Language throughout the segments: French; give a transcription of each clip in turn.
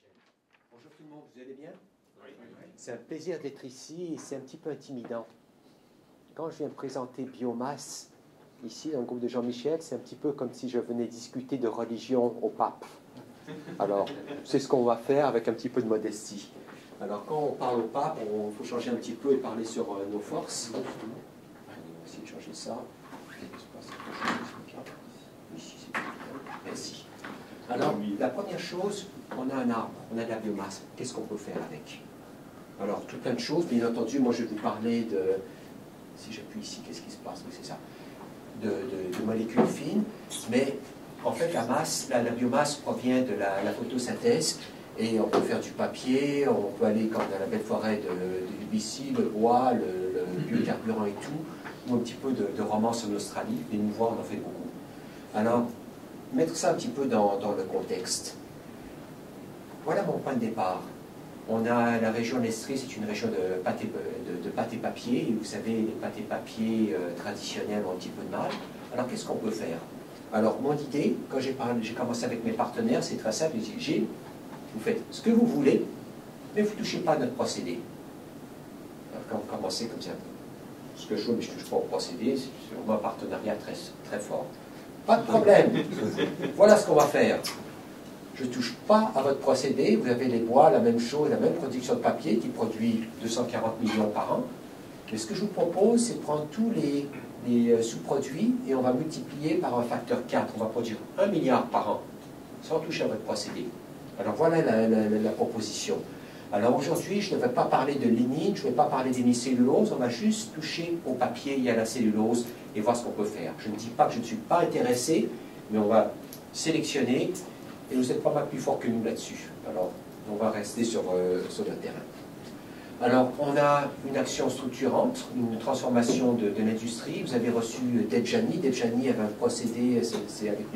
Bonjour tout le monde, vous allez bien? Oui. C'est un plaisir d'être ici et c'est un petit peu intimidant. Quand je viens présenter Biomasse, ici, dans le groupe de Jean-Michel, c'est un petit peu comme si je venais discuter de religion au pape. Alors, c'est ce qu'on va faire avec un petit peu de modestie. Alors, quand on parle au pape, il faut changer un petit peu et parler sur nos forces. On va essayer de changer ça. Merci. Alors, la première chose, on a un arbre, on a de la biomasse. Qu'est-ce qu'on peut faire avec? Alors, tout plein de choses. Bien entendu, moi, je vais vous parler de... Si j'appuie ici, qu'est-ce qui se passe? Oui, c'est ça. De molécules fines. Mais, en fait, la biomasse provient de la photosynthèse. Et on peut faire du papier, on peut aller comme dans la belle forêt de Lucie, le bois, le biocarburant et tout, ou un petit peu de romance en Australie. Les mouvoirs, on en fait beaucoup. Alors, mettre ça un petit peu dans le contexte. Voilà mon point de départ. On a la région d'Estrée, c'est une région de pâte et papier, et vous savez, les pâtes et papier traditionnels ont un petit peu de mal. Alors, qu'est-ce qu'on peut faire? Alors, mon idée, quand j'ai commencé avec mes partenaires, c'est très simple, j'ai dit, vous faites ce que vous voulez, mais vous ne touchez pas à notre procédé. Alors, quand vous commencez comme ça, ce que je veux, mais je ne touche pas au procédé, c'est vraiment un partenariat très, très fort. Pas de problème. Voilà ce qu'on va faire. Je ne touche pas à votre procédé. Vous avez les bois, la même chose, la même production de papier qui produit 240 millions par an. Mais ce que je vous propose, c'est de prendre tous les sous-produits et on va multiplier par un facteur 4. On va produire 1 milliard par an sans toucher à votre procédé. Alors voilà la proposition. Alors aujourd'hui, je ne vais pas parler de lignine, je ne vais pas parler d'hémicellulose, on va juste toucher au papier et à la cellulose et voir ce qu'on peut faire. Je ne dis pas que je ne suis pas intéressé, mais on va sélectionner et vous êtes pas mal plus fort que nous là-dessus. Alors, on va rester sur le terrain. Alors, on a une action structurante, une transformation de l'industrie. Vous avez reçu Debjani. Debjani avait un procédé, c'est avec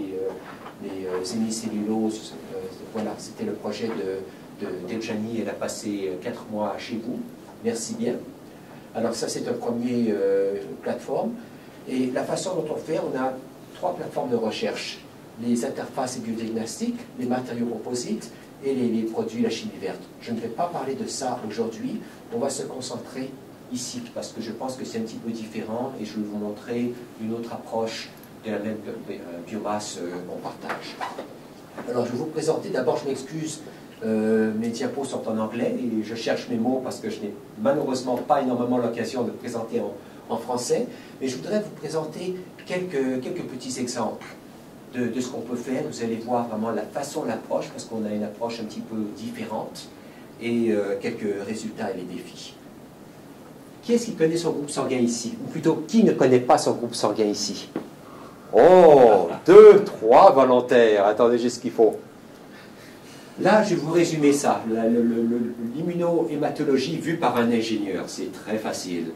les hémicelluloses. Voilà, c'était le projet de Debjani. Elle a passé 4 mois chez vous. Merci bien. Alors ça, c'est un premier plateforme. Et la façon dont on fait, on a 3 plateformes de recherche. Les interfaces et biodiagnostiques, les matériaux composites et les produits, la chimie verte. Je ne vais pas parler de ça aujourd'hui. On va se concentrer ici, parce que je pense que c'est un petit peu différent et je vais vous montrer une autre approche de la même biomasse qu'on partage. Alors, je vais vous présenter. D'abord, je m'excuse. Mes diapos sont en anglais et je cherche mes mots parce que je n'ai malheureusement pas énormément l'occasion de présenter en français, mais je voudrais vous présenter quelques petits exemples de ce qu'on peut faire. Vous allez voir vraiment la façon, l'approche, parce qu'on a une approche un petit peu différente, et quelques résultats et les défis. Qui est-ce qui connaît son groupe sanguin ici? Ou plutôt, qui ne connaît pas son groupe sanguin ici? Oh, 2, 3 volontaires. Attendez, j'ai ce qu'il faut. Là, je vais vous résumer ça. L'immunohématologie vue par un ingénieur, c'est très facile.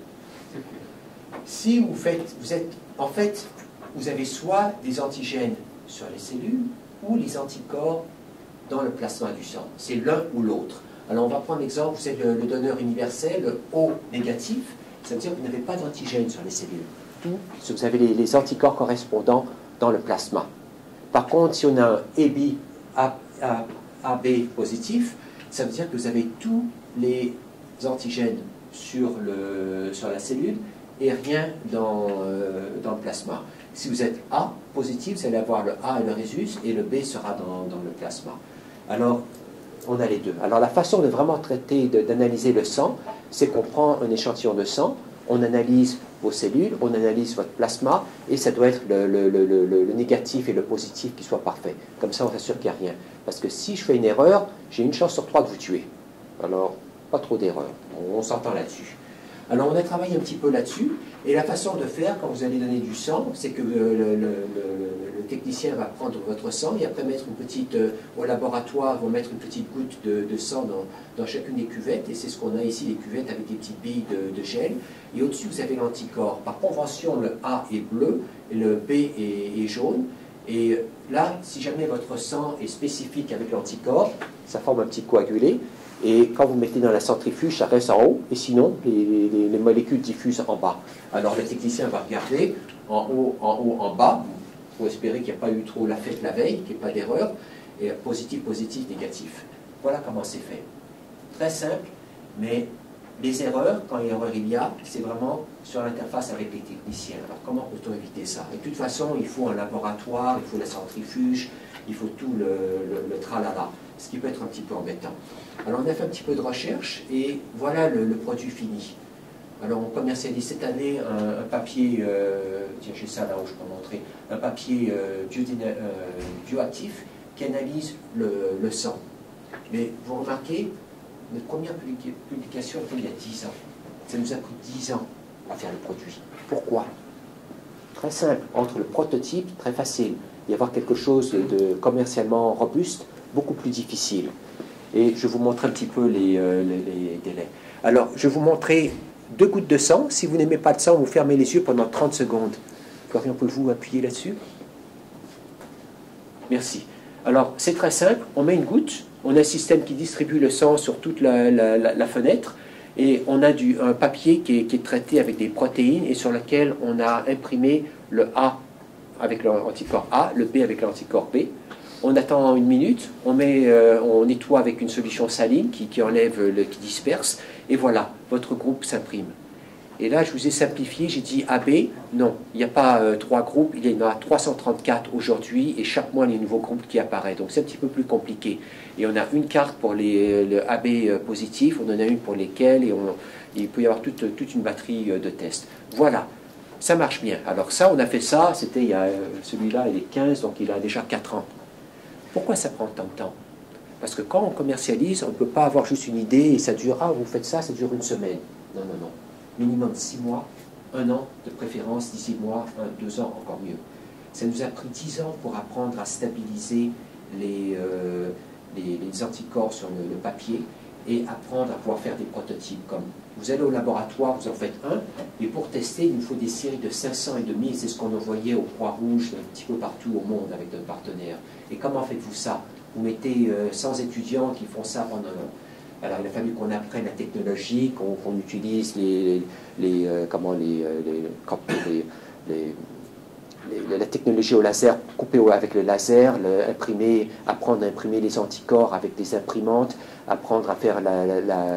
Si en fait, vous avez soit des antigènes sur les cellules ou les anticorps dans le plasma du sang. C'est l'un ou l'autre. Alors, on va prendre l'exemple, vous êtes le donneur universel, le O négatif, ça veut dire que vous n'avez pas d'antigènes sur les cellules. Vous avez les anticorps correspondants dans le plasma. Par contre, si on a un AB positif, ça veut dire que vous avez tous les antigènes sur la cellule et rien dans le plasma. Si vous êtes A positif, vous allez avoir le A et le rhésus, et le B sera dans le plasma. Alors, on a les deux. Alors, la façon de vraiment traiter, d'analyser le sang, c'est qu'on prend un échantillon de sang, on analyse vos cellules, on analyse votre plasma, et ça doit être le négatif et le positif qui soient parfaits. Comme ça, on s'assure qu'il n'y a rien. Parce que si je fais une erreur, j'ai une chance sur 3 de vous tuer. Alors, pas trop d'erreurs. On s'entend là-dessus. Alors, on a travaillé un petit peu là-dessus, et la façon de faire, quand vous allez donner du sang, c'est que le technicien va prendre votre sang, et après mettre une petite, au laboratoire, vont mettre une petite goutte de sang dans chacune des cuvettes, et c'est ce qu'on a ici, les cuvettes avec des petites billes de gel, et au-dessus, vous avez l'anticorps. Par convention, le A est bleu, et le B est jaune, et là, si jamais votre sang est spécifique avec l'anticorps, ça forme un petit coagulé, et quand vous mettez dans la centrifuge, ça reste en haut, et sinon, les molécules diffusent en bas. Alors le technicien va regarder en haut, en bas. Il faut espérer qu'il n'y a pas eu trop la fête la veille, qu'il n'y ait pas d'erreur. Et positif, positif, négatif. Voilà comment c'est fait. Très simple, mais les erreurs, quand erreur il y a, c'est vraiment sur l'interface avec les techniciens. Alors comment peut-on éviter ça? Et de toute façon, il faut un laboratoire, il faut la centrifuge, il faut tout le tralala, ce qui peut être un petit peu embêtant. Alors on a fait un petit peu de recherche et voilà le produit fini. Alors on commercialise cette année un papier, tiens j'ai ça là où je peux montrer, un papier bioactif qui analyse le sang. Mais vous remarquez, notre première publication était il y a 10 ans. Ça nous a pris 10 ans à faire le produit. Pourquoi? Très simple, entre le prototype, très facile, y avoir quelque chose de commercialement robuste, beaucoup plus difficile. Et je vais vous montrer un petit peu les délais. Alors, je vais vous montrer 2 gouttes de sang. Si vous n'aimez pas de sang, vous fermez les yeux pendant 30 secondes. Florian, pouvez-vous appuyer là-dessus? Merci. Alors, c'est très simple. On met une goutte. On a un système qui distribue le sang sur toute la fenêtre. Et on a un papier qui est traité avec des protéines et sur lequel on a imprimé le A avec l'anticorps A, le B avec l'anticorps B. On attend 1 minute, on nettoie avec une solution saline qui enlève, qui disperse, et voilà, votre groupe s'imprime. Et là, je vous ai simplifié, j'ai dit AB, non, il n'y a pas 3 groupes, il y en a 334 aujourd'hui, et chaque mois, il y a un nouveau groupe qui apparaît. Donc c'est un petit peu plus compliqué. Et on a une carte pour le AB positif, on en a une pour lesquels, et il peut y avoir toute une batterie de tests. Voilà, ça marche bien. Alors ça, on a fait ça, c'était celui-là, il est 15, donc il a déjà 4 ans. Pourquoi ça prend tant de temps? Parce que quand on commercialise, on ne peut pas avoir juste une idée et ça dure, ah, vous faites ça, ça dure 1 semaine. Non, non, non. Minimum 6 mois, 1 an, de préférence 18 mois, 2 ans, encore mieux. Ça nous a pris 10 ans pour apprendre à stabiliser les anticorps sur le papier et apprendre à pouvoir faire des prototypes. Comme vous allez au laboratoire, vous en faites un, et pour tester, il nous faut des séries de 500 et de 1000, c'est ce qu'on envoyait au Croix-Rouge un petit peu partout au monde avec notre partenaire. Et comment faites-vous ça? Vous mettez 100 étudiants qui font ça pendant... Alors il a fallu qu'on apprenne la technologie, qu'on utilise la technologie au laser, couper avec le laser, apprendre à imprimer les anticorps avec des imprimantes, apprendre à faire la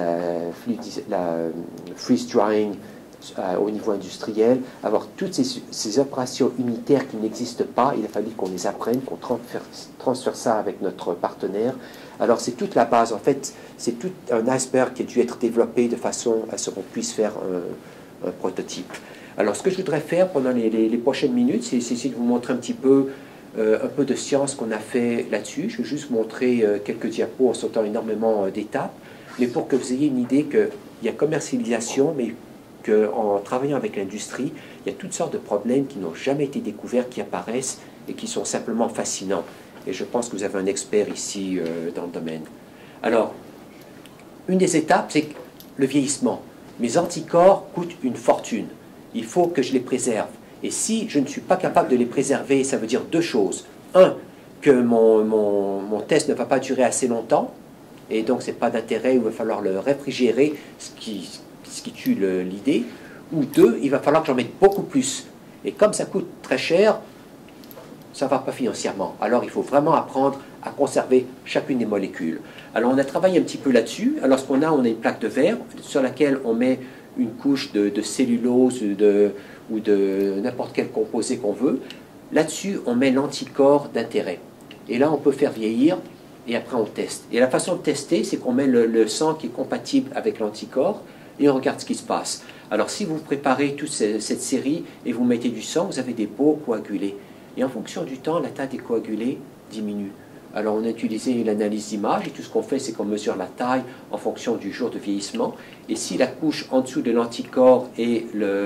freeze drying au niveau industriel, avoir toutes ces opérations unitaires qui n'existent pas. Il a fallu qu'on les apprenne, qu'on transfère ça avec notre partenaire. Alors c'est toute la base, en fait, c'est tout un iceberg qui a dû être développé de façon à ce qu'on puisse faire un prototype. Alors ce que je voudrais faire pendant les prochaines minutes, c'est essayer de vous montrer un petit peu de science qu'on a fait là-dessus. Je vais juste vous montrer quelques diapos en sautant énormément d'étapes, mais pour que vous ayez une idée qu'il y a commercialisation, mais qu'en travaillant avec l'industrie, il y a toutes sortes de problèmes qui n'ont jamais été découverts, qui apparaissent et qui sont simplement fascinants. Et je pense que vous avez un expert ici dans le domaine. Alors, une des étapes, c'est le vieillissement. Mes anticorps coûtent une fortune. Il faut que je les préserve. Et si je ne suis pas capable de les préserver, ça veut dire 2 choses. 1, que mon test ne va pas durer assez longtemps, et donc ce n'est pas d'intérêt, il va falloir le réfrigérer, ce qui tue l'idée. Ou 2, il va falloir que j'en mette beaucoup plus. Et comme ça coûte très cher, ça ne va pas financièrement. Alors il faut vraiment apprendre à conserver chacune des molécules. Alors on a travaillé un petit peu là-dessus. Alors ce qu'on a, on a une plaque de verre sur laquelle on met une couche de cellulose ou de n'importe quel composé qu'on veut. Là-dessus, on met l'anticorps d'intérêt. Et là, on peut faire vieillir et après on teste. Et la façon de tester, c'est qu'on met le sang qui est compatible avec l'anticorps et on regarde ce qui se passe. Alors si vous préparez toute cette série et vous mettez du sang, vous avez des beaux coagulés. Et en fonction du temps, la taille des coagulés diminue. Alors on a utilisé l'analyse d'image et tout ce qu'on fait, c'est qu'on mesure la taille en fonction du jour de vieillissement. Et si la couche en dessous de l'anticorps et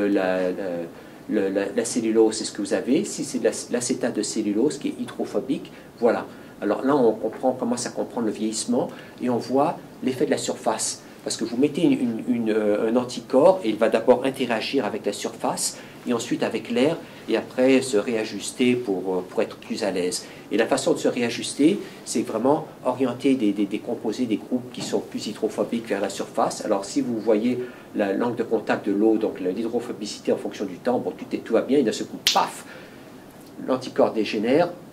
la cellulose, c'est ce que vous avez. Si c'est l'acétate de cellulose qui est hydrophobique, voilà. Alors là, on commence à comprendre le vieillissement et on voit l'effet de la surface. Parce que vous mettez un anticorps et il va d'abord interagir avec la surface et ensuite avec l'air et après se réajuster pour être plus à l'aise. Et la façon de se réajuster, c'est vraiment orienter des composés, des groupes qui sont plus hydrophobiques vers la surface. Alors si vous voyez l'angle de contact de l'eau, donc l'hydrophobicité en fonction du temps, bon, tout va bien et d'un seul coup, paf, l'anticorps dégénère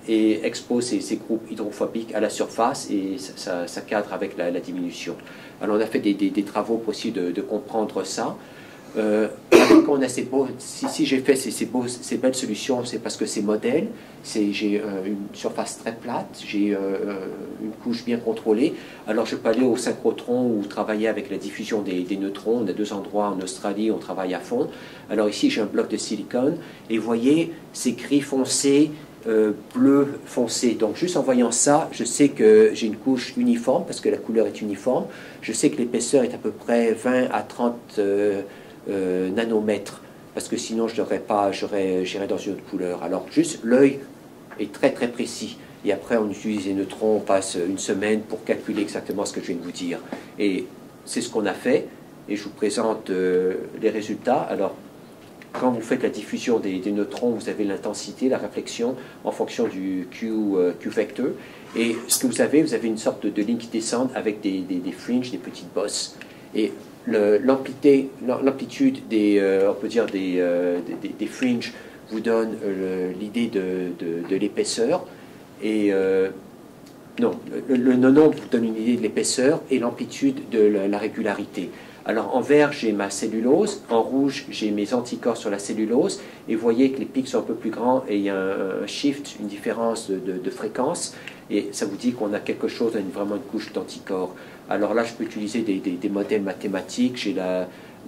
et expose ces groupes hydrophobiques à la surface et ça cadre avec la diminution. Alors on a fait des travaux pour essayer de comprendre ça. On a si j'ai fait ces belles solutions, c'est parce que ces modèles, j'ai une surface très plate, j'ai une couche bien contrôlée. Alors je peux aller au synchrotron ou travailler avec la diffusion des neutrons. On a 2 endroits en Australie, on travaille à fond. Alors ici j'ai un bloc de silicone et vous voyez ces gris foncés, bleu foncé. Donc juste en voyant ça, je sais que j'ai une couche uniforme parce que la couleur est uniforme. Je sais que l'épaisseur est à peu près 20 à 30 nanomètres, parce que sinon j'irais dans une autre couleur. Alors juste l'œil est très très précis. Et après on utilise les neutrons, on passe une semaine pour calculer exactement ce que je viens de vous dire. Et c'est ce qu'on a fait, et je vous présente les résultats. Alors quand vous faites la diffusion des neutrons, vous avez l'intensité, la réflexion en fonction du Q vector. Et ce que vous avez une sorte de ligne qui descend avec des fringes, des petites bosses. Et l'amplitude on peut dire des fringes vous donne l'idée de l'épaisseur. Et non, le nombre vous donne une idée de l'épaisseur et l'amplitude de la régularité. Alors en vert, j'ai ma cellulose, en rouge, j'ai mes anticorps sur la cellulose, et vous voyez que les pics sont un peu plus grands et il y a un shift, une différence de fréquence, et ça vous dit qu'on a quelque chose, vraiment une couche d'anticorps. Alors là, je peux utiliser des modèles mathématiques, j'ai la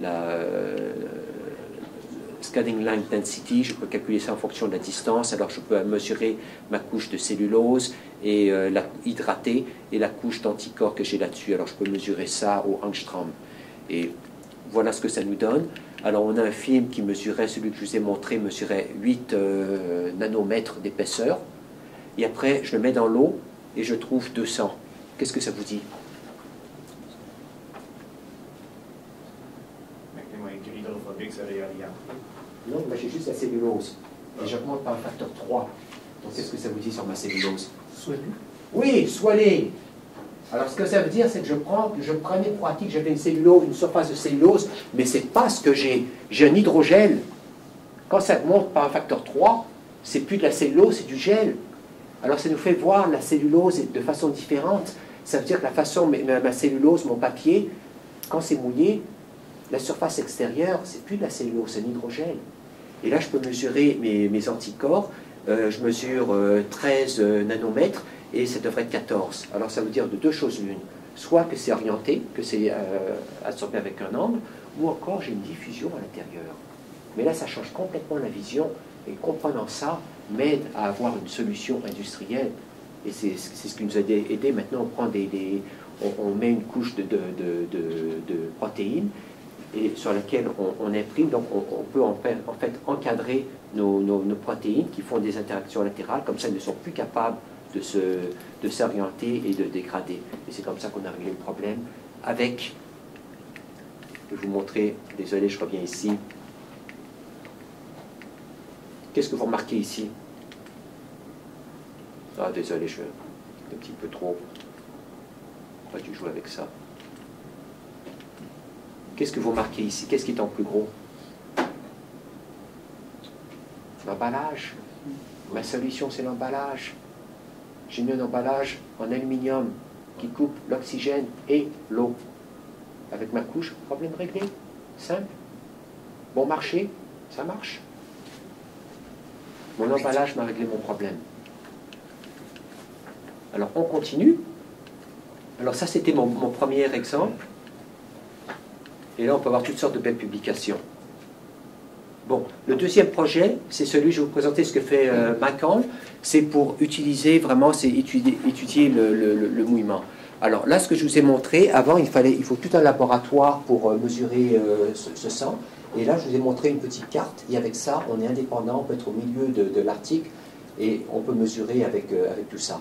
scanning line density, je peux calculer ça en fonction de la distance, alors je peux mesurer ma couche de cellulose et la hydratée et la couche d'anticorps que j'ai là-dessus, alors je peux mesurer ça au angstrom. Et voilà ce que ça nous donne. Alors on a un film qui mesurait, celui que je vous ai montré, mesurait 8 nanomètres d'épaisseur. Et après, je le mets dans l'eau et je trouve 200. Qu'est-ce que ça vous dit? Non, mais j'ai juste la cellulose. Et j'augmente par un facteur 3. Donc qu'est-ce que ça vous dit sur ma cellulose? Soigné. Oui, soigné. Alors ce que ça veut dire, c'est que je prenais pour acquis que j'avais une surface de cellulose, mais c'est pas ce que j'ai. J'ai un hydrogel. Quand ça monte par un facteur 3, c'est plus de la cellulose, c'est du gel. Alors ça nous fait voir la cellulose de façon différente. Ça veut dire que la façon, ma cellulose, mon papier, quand c'est mouillé, la surface extérieure, c'est plus de la cellulose, c'est un hydrogel. Et là, je peux mesurer mes anticorps. Je mesure 13 nanomètres et ça devrait être 14. Alors ça veut dire de 2 choses l'une. Soit que c'est orienté, que c'est absorbé avec un angle, ou encore j'ai une diffusion à l'intérieur. Mais là, ça change complètement la vision. Et comprenant ça, m'aide à avoir une solution industrielle. Et c'est ce qui nous a aidé. Maintenant, on met une couche de protéines et sur laquelle on imprime. Donc, on peut en fait encadrer nos protéines qui font des interactions latérales. Comme ça, elles ne sont plus capables de s'orienter et de dégrader. Et c'est comme ça qu'on a réglé le problème avec... Je vais vous montrer, désolé, je reviens ici. Qu'est-ce que vous remarquez ici? Ah, désolé, je suis un petit peu trop... Pas dû jouer avec ça. Qu'est-ce que vous remarquez ici? Qu'est-ce qui est en plus gros? L'emballage. Ma solution, c'est l'emballage. J'ai mis un emballage en aluminium qui coupe l'oxygène et l'eau. Avec ma couche, problème réglé. Simple. Bon marché, ça marche. Mon emballage m'a réglé mon problème. Alors, on continue. Alors, ça, c'était mon premier exemple. Et là, on peut avoir toutes sortes de belles publications. Bon, le deuxième projet, c'est celui, je vais vous présenter ce que fait Macan. C'est pour utiliser vraiment, c'est étudier le mouillement. Alors là, ce que je vous ai montré, avant, il faut tout un laboratoire pour mesurer ce sang. Et là, je vous ai montré une petite carte. Et avec ça, on est indépendant, on peut être au milieu de l'Arctique et on peut mesurer avec tout ça.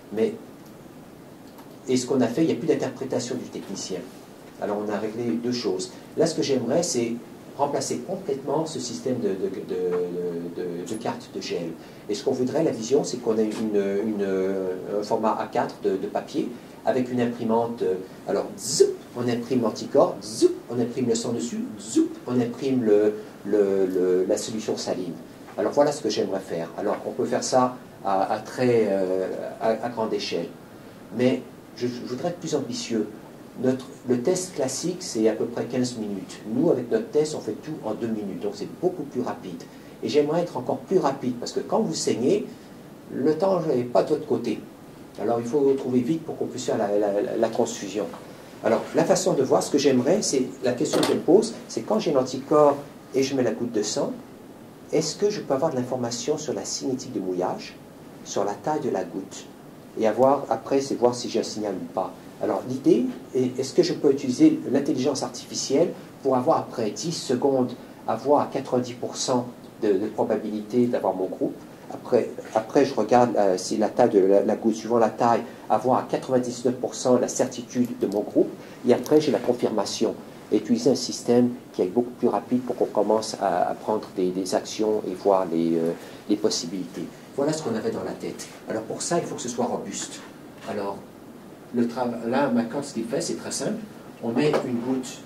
Et ce qu'on a fait, il n'y a plus d'interprétation du technicien. Alors, on a réglé 2 choses. Là, ce que j'aimerais, c'est remplacer complètement ce système de carte de gel. Et ce qu'on voudrait, la vision, c'est qu'on ait un format A4 de papier avec une imprimante. Alors, zoup, on imprime l'anticorps, zoup, on imprime le sang dessus, zoup, on imprime la solution saline. Alors, voilà ce que j'aimerais faire. Alors, on peut faire ça à grande échelle. Mais je voudrais être plus ambitieux. Le test classique, c'est à peu près 15 minutes. Nous, avec notre test, on fait tout en 2 minutes, donc c'est beaucoup plus rapide. Et j'aimerais être encore plus rapide, parce que quand vous saignez, le temps n'est pas de votre côté. Alors il faut trouver vite pour qu'on puisse faire la transfusion. Alors la façon de voir, ce que j'aimerais, c'est la question que je me pose, c'est quand j'ai l'anticorps et je mets la goutte de sang, est-ce que je peux avoir de l'information sur la cinétique de mouillage, sur la taille de la goutte? Et après, c'est voir si j'ai un signal ou pas. Alors l'idée, est-ce que je peux utiliser l'intelligence artificielle pour avoir après 10 secondes, avoir à 90% de probabilité d'avoir mon groupe? Après, je regarde si la taille de la goutte, suivant la taille, avoir à 99% la certitude de mon groupe. Et après, j'ai la confirmation. Et utiliser un système qui est beaucoup plus rapide pour qu'on commence à prendre des actions et voir les possibilités. Voilà ce qu'on avait dans la tête. Alors pour ça, il faut que ce soit robuste. Alors, là, maintenant, ce qu'il fait, c'est très simple. On met une goutte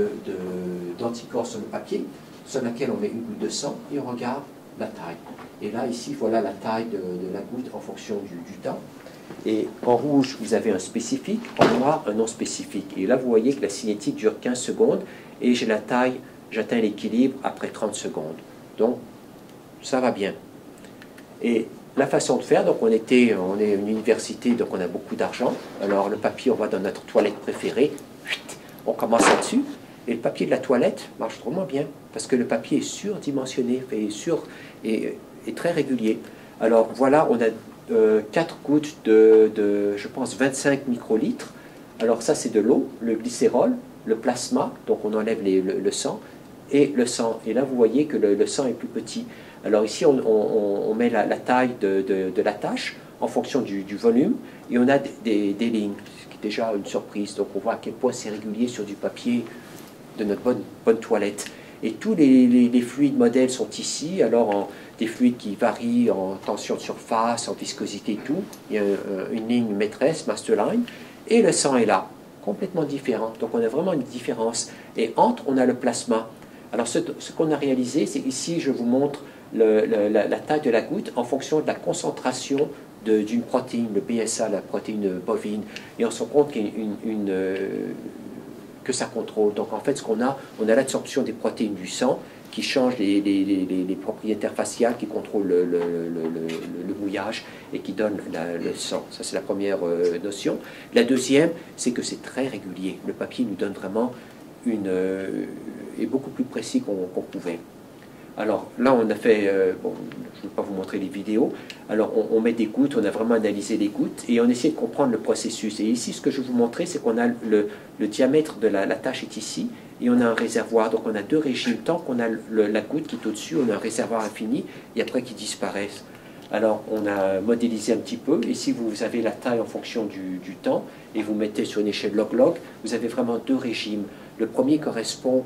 d'anticorps sur le papier, sur laquelle on met une goutte de sang, et on regarde la taille. Et là, ici, voilà la taille de la goutte en fonction du temps. Et en rouge, vous avez un spécifique, en noir, un non spécifique. Et là, vous voyez que la cinétique dure 15 secondes, et j'ai la taille, j'atteins l'équilibre après 30 secondes. Donc, ça va bien. Et la façon de faire, donc on est une université, donc on a beaucoup d'argent. Alors le papier, on va dans notre toilette préférée, on commence là-dessus. Et le papier de la toilette marche vraiment bien, parce que le papier est surdimensionné, et très régulier. Alors voilà, on a 4 gouttes je pense, 25 microlitres. Alors ça, c'est de l'eau, le glycérol, le plasma, donc on enlève le sang, et le sang. Et là, vous voyez que le sang est plus petit. Alors ici, on met la taille de la tâche en fonction du volume, et on a des lignes, ce qui est déjà une surprise. Donc on voit à quel point c'est régulier sur du papier de notre bonne toilette. Et tous les fluides modèles sont ici, alors des fluides qui varient en tension de surface, en viscosité et tout. Il y a une ligne maîtresse, master line, et le sang est là, complètement différent. Donc on a vraiment une différence. Et entre, on a le plasma. Alors ce qu'on a réalisé, c'est ici, je vous montre la taille de la goutte en fonction de la concentration d'une protéine, le PSA, la protéine bovine, et on se rend compte qu'il y a que ça contrôle. Donc en fait, ce qu'on a, on a l'absorption des protéines du sang qui changent les propriétés interfaciales, qui contrôlent le mouillage et qui donnent le sang. Ça, c'est la première notion. La deuxième, c'est que c'est très régulier. Le papier nous donne vraiment est beaucoup plus précis qu'on pouvait. Alors là, on a fait, bon, je ne vais pas vous montrer les vidéos, alors on met des gouttes, on a vraiment analysé les gouttes et on essaie de comprendre le processus. Et ici, ce que je vais vous montrer, c'est qu'on a le diamètre de la tâche est ici et on a un réservoir. Donc on a 2 régimes. Tant qu'on a la goutte qui est au-dessus, on a un réservoir infini et après qui disparaissent. Alors on a modélisé un petit peu. Ici, vous avez la taille en fonction du temps et vous mettez sur une échelle log-log. Vous avez vraiment 2 régimes. Le premier correspond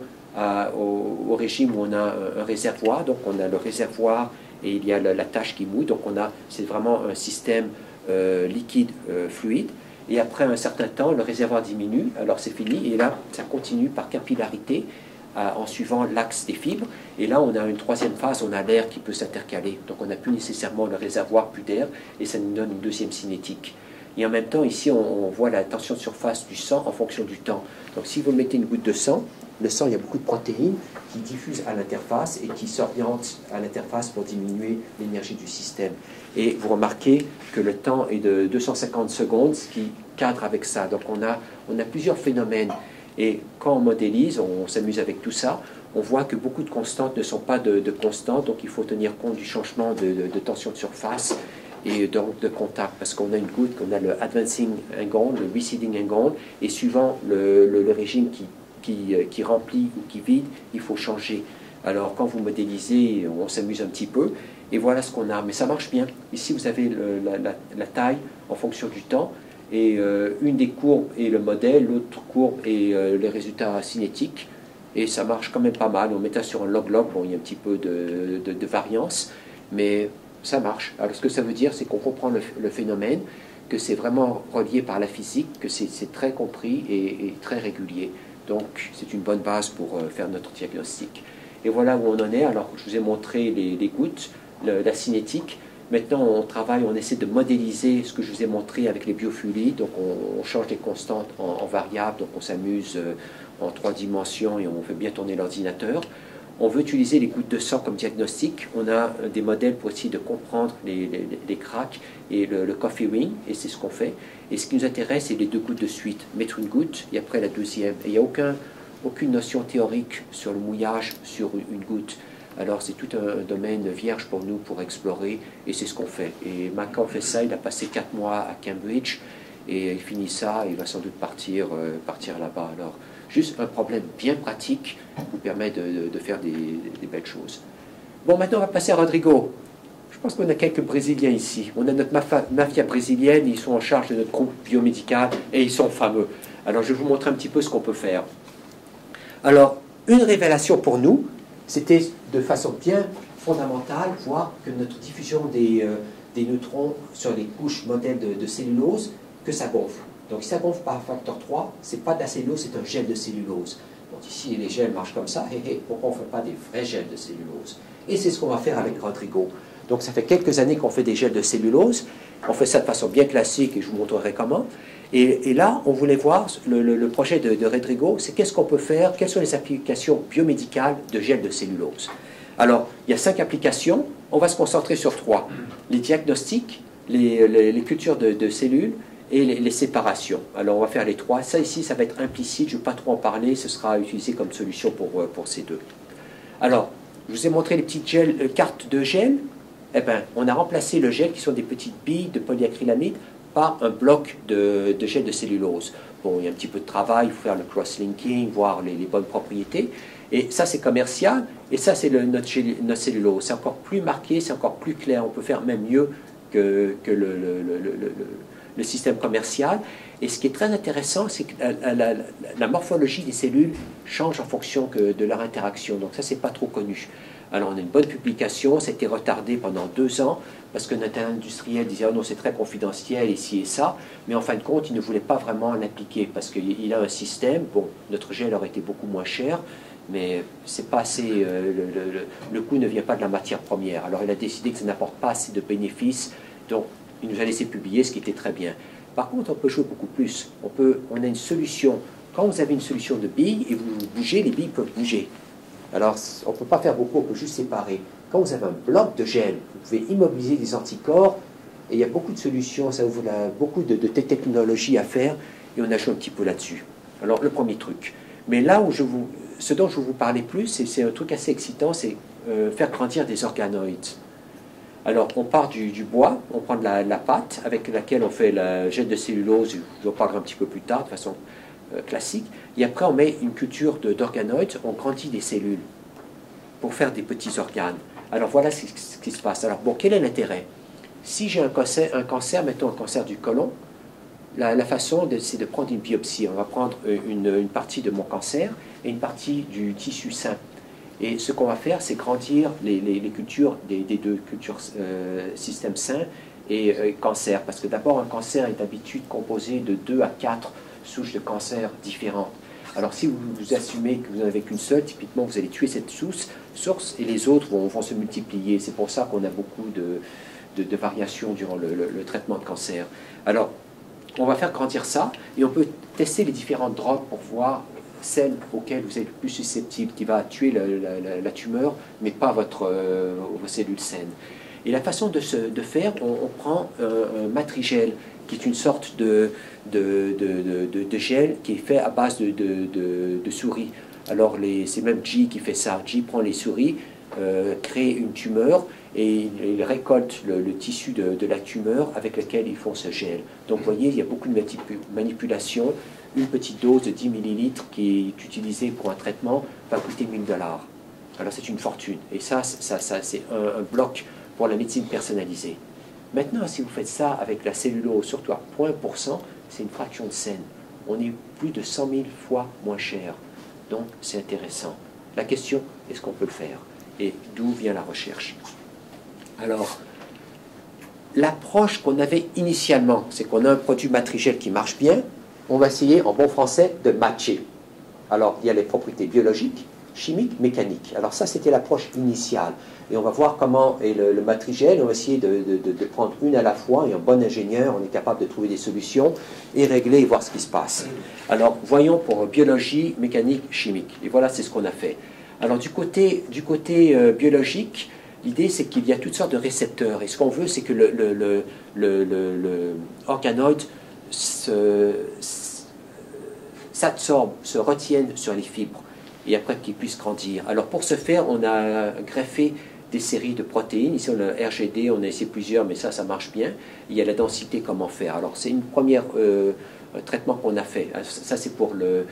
au régime où on a un réservoir, donc on a le réservoir et il y a la tâche qui mouille, donc c'est vraiment un système liquide fluide, et après un certain temps le réservoir diminue, alors c'est fini, et là ça continue par capillarité en suivant l'axe des fibres, et là on a une 3e phase, on a l'air qui peut s'intercaler, donc on n'a plus nécessairement le réservoir, plus d'air, et ça nous donne une 2e cinétique. Et en même temps, ici, on voit la tension de surface du sang en fonction du temps. Donc si vous mettez une goutte de sang, le sang, il y a beaucoup de protéines qui diffusent à l'interface et qui s'orientent à l'interface pour diminuer l'énergie du système. Et vous remarquez que le temps est de 250 secondes, ce qui cadre avec ça. Donc on a plusieurs phénomènes. Et quand on modélise, on s'amuse avec tout ça, on voit que beaucoup de constantes ne sont pas de constantes, donc il faut tenir compte du changement de tension de surface et donc de contact, parce qu'on a une goutte, qu'on a le advancing angle, le receding angle, et suivant le régime qui remplit ou qui vide, il faut changer. Alors quand vous modélisez, on s'amuse un petit peu, et voilà ce qu'on a, mais ça marche bien. Ici vous avez la taille en fonction du temps, et une des courbes est le modèle, l'autre courbe est les résultats cinétiques, et ça marche quand même pas mal. On met ça sur un log-log, bon, il y a un petit peu de variance, mais ça marche. Alors ce que ça veut dire, c'est qu'on comprend le phénomène, que c'est vraiment relié par la physique, que c'est très compris et très régulier. Donc c'est une bonne base pour faire notre diagnostic. Et voilà où on en est. Alors je vous ai montré les gouttes, la cinétique, Maintenant, on travaille, on essaie de modéliser ce que je vous ai montré avec les biofluides. Donc, on change les constantes en variables. Donc, on s'amuse en 3 dimensions et on fait bien tourner l'ordinateur. On veut utiliser les gouttes de sang comme diagnostic. On a des modèles pour essayer de comprendre les cracks et le coffee ring, et c'est ce qu'on fait. Et ce qui nous intéresse, c'est les 2 gouttes de suite. Mettre une goutte et après la deuxième. Et il n'y a aucune notion théorique sur le mouillage sur une goutte. Alors c'est tout un domaine vierge pour nous pour explorer, et c'est ce qu'on fait. Et Macan fait ça, il a passé 4 mois à Cambridge, et il finit ça, et il va sans doute partir là-bas. Alors juste un problème bien pratique vous permet de faire des belles choses. Bon, maintenant on va passer à Rodrigo. Je pense qu'on a quelques Brésiliens ici. On a notre mafia brésilienne, ils sont en charge de notre groupe biomédical, et ils sont fameux. Alors je vais vous montrer un petit peu ce qu'on peut faire. Alors, une révélation pour nous, c'était de façon bien fondamentale, voir que notre diffusion des neutrons sur les couches modèles de cellulose, que ça gonfle. Donc si ça gonfle par facteur 3, ce n'est pas de la cellulose, c'est un gel de cellulose. Donc ici, les gels marchent comme ça, pourquoi on ne fait pas des vrais gels de cellulose? Et c'est ce qu'on va faire avec Rodrigo. Donc ça fait quelques années qu'on fait des gels de cellulose, on fait ça de façon bien classique, et je vous montrerai comment. Et là, on voulait voir, le projet de Rodrigo, c'est qu'est-ce qu'on peut faire, quelles sont les applications biomédicales de gel de cellulose. Alors, il y a 5 applications, on va se concentrer sur 3. Les diagnostics, les cultures de cellules et les séparations. Alors, on va faire les 3. Ça ici, ça va être implicite, je ne vais pas trop en parler, ce sera utilisé comme solution pour ces 2. Alors, je vous ai montré les petites cartes de gel. Eh bien, on a remplacé le gel, qui sont des petites billes de polyacrylamide, par un bloc de gel de cellulose. Bon, il y a un petit peu de travail, il faut faire le cross-linking, voir les bonnes propriétés. Et ça, c'est commercial, et ça, c'est notre cellulose. C'est encore plus marqué, c'est encore plus clair. On peut faire même mieux que le système commercial. Et ce qui est très intéressant, c'est que la morphologie des cellules change en fonction de leur interaction. Donc ça, c'est pas trop connu. Alors, on a une bonne publication, ça a été retardé pendant 2 ans, parce que notre industriel disait « Oh non, c'est très confidentiel, ici et ça », mais en fin de compte, il ne voulait pas vraiment l'appliquer, parce qu'il a un système, bon, notre gel aurait été beaucoup moins cher, mais c'est pas assez, le coût ne vient pas de la matière première. Alors, il a décidé que ça n'apporte pas assez de bénéfices, donc il nous a laissé publier, ce qui était très bien. Par contre, on peut jouer beaucoup plus. On a une solution. Quand vous avez une solution de billes, et vous bougez, les billes peuvent bouger. Alors, on ne peut pas faire beaucoup, on peut juste séparer. Quand vous avez un bloc de gel, vous pouvez immobiliser des anticorps, et il y a beaucoup de solutions, ça ouvre beaucoup de technologies à faire, et on a joué un petit peu là-dessus. Alors, le premier truc. Mais là où ce dont je vais vous parler plus, c'est un truc assez excitant, c'est faire grandir des organoïdes. Alors, on part du bois, on prend de la pâte avec laquelle on fait le gel de cellulose, je vous en parlerai un petit peu plus tard, de façon classique, et après on met une culture d'organoïdes, on grandit des cellules pour faire des petits organes. Alors voilà ce qui se passe. Alors bon, quel est l'intérêt? Si j'ai un cancer, mettons un cancer du côlon, la façon, c'est de prendre une biopsie. On va prendre une partie de mon cancer et une partie du tissu sain. Et ce qu'on va faire, c'est grandir les cultures des 2 cultures système sain et cancer. Parce que d'abord, un cancer est d'habitude composé de 2 à 4 souches de cancer différentes. Alors si vous assumez que vous n'en avez qu'une seule, typiquement vous allez tuer cette source et les autres vont se multiplier. C'est pour ça qu'on a beaucoup de variations durant le traitement de cancer. Alors on va faire grandir ça et on peut tester les différentes drogues pour voir celle auquel vous êtes le plus susceptible, qui va tuer la tumeur, mais pas vos cellules saines. Et la façon de faire, on prend un matrigel, qui est une sorte de gel qui est fait à base de souris. Alors c'est même G qui fait ça. G prend les souris, crée une tumeur et il récolte le tissu de la tumeur avec lequel ils font ce gel. Donc vous voyez, il y a beaucoup de manipulations. Une petite dose de 10 millilitres qui est utilisée pour un traitement va coûter 1 000 $. Alors c'est une fortune. Et ça c'est un bloc pour la médecine personnalisée. Maintenant, si vous faites ça avec la cellulose, surtout à 0,1%, c'est une fraction de scène. On est plus de 100 000 fois moins cher. Donc, c'est intéressant. La question, est-ce qu'on peut le faire? Et d'où vient la recherche? Alors, l'approche qu'on avait initialement, c'est qu'on a un produit matrigel qui marche bien, on va essayer, en bon français, de le matcher. Alors, il y a les propriétés biologiques, il y a les propriétés chimiques, et il y a les propriétés chimique, mécanique. Alors ça, c'était l'approche initiale. Et on va voir comment, et le matrigel, on va essayer de prendre une à la fois, et un bon ingénieur, on est capable de trouver des solutions, et régler et voir ce qui se passe. Alors, voyons pour biologie, mécanique, chimique. Et voilà, c'est ce qu'on a fait. Alors, du côté biologique, l'idée, c'est qu'il y a toutes sortes de récepteurs. Et ce qu'on veut, c'est que le organoïde s'absorbe, se retienne sur les fibres, et après qu'il puisse grandir. Alors, pour ce faire, on a greffé des séries de protéines. Ici, on a RGD, on a essayé plusieurs, mais ça marche bien. Il y a la densité, comment faire. Alors, c'est une première traitement qu'on a fait. Ça, c'est pour le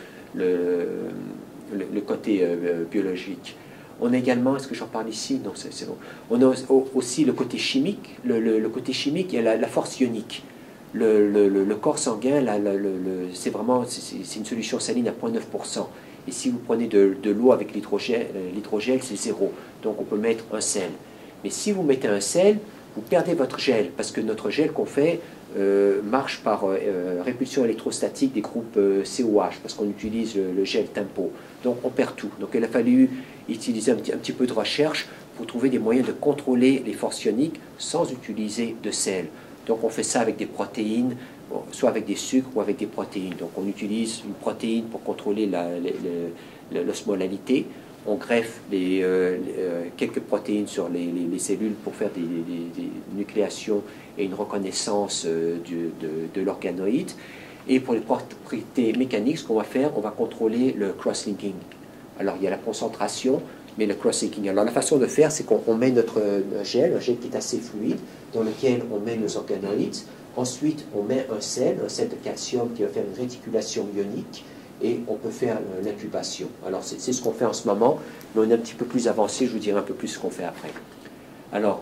côté biologique. On a également, est-ce que j'en parle ici? Non, c'est bon. On a aussi le côté chimique. Le côté chimique, il y a la force ionique. Le corps sanguin, c'est vraiment une solution saline à 0,9%. Et si vous prenez de l'eau avec l'hydrogel, c'est 0. Donc on peut mettre un sel. Mais si vous mettez un sel, vous perdez votre gel, parce que notre gel qu'on fait marche par répulsion électrostatique des groupes COH, parce qu'on utilise le gel Tempo. Donc on perd tout. Donc il a fallu utiliser un petit peu de recherche pour trouver des moyens de contrôler les forces ioniques sans utiliser de sel. Donc on fait ça avec des protéines, soit avec des sucres ou avec des protéines. Donc on utilise une protéine pour contrôler l'osmolalité. On greffe quelques protéines sur les cellules pour faire des nucléations et une reconnaissance de l'organoïde. Et pour les propriétés mécaniques, ce qu'on va faire, on va contrôler le cross-linking. Alors il y a la concentration, mais le cross-linking. Alors la façon de faire, c'est qu'on met notre gel, un gel qui est assez fluide, dans lequel on met nos organoïdes. Ensuite, on met un sel de calcium qui va faire une réticulation ionique, et on peut faire l'incubation. Alors, c'est ce qu'on fait en ce moment, mais on est un petit peu plus avancé, je vous dirai un peu plus ce qu'on fait après. Alors,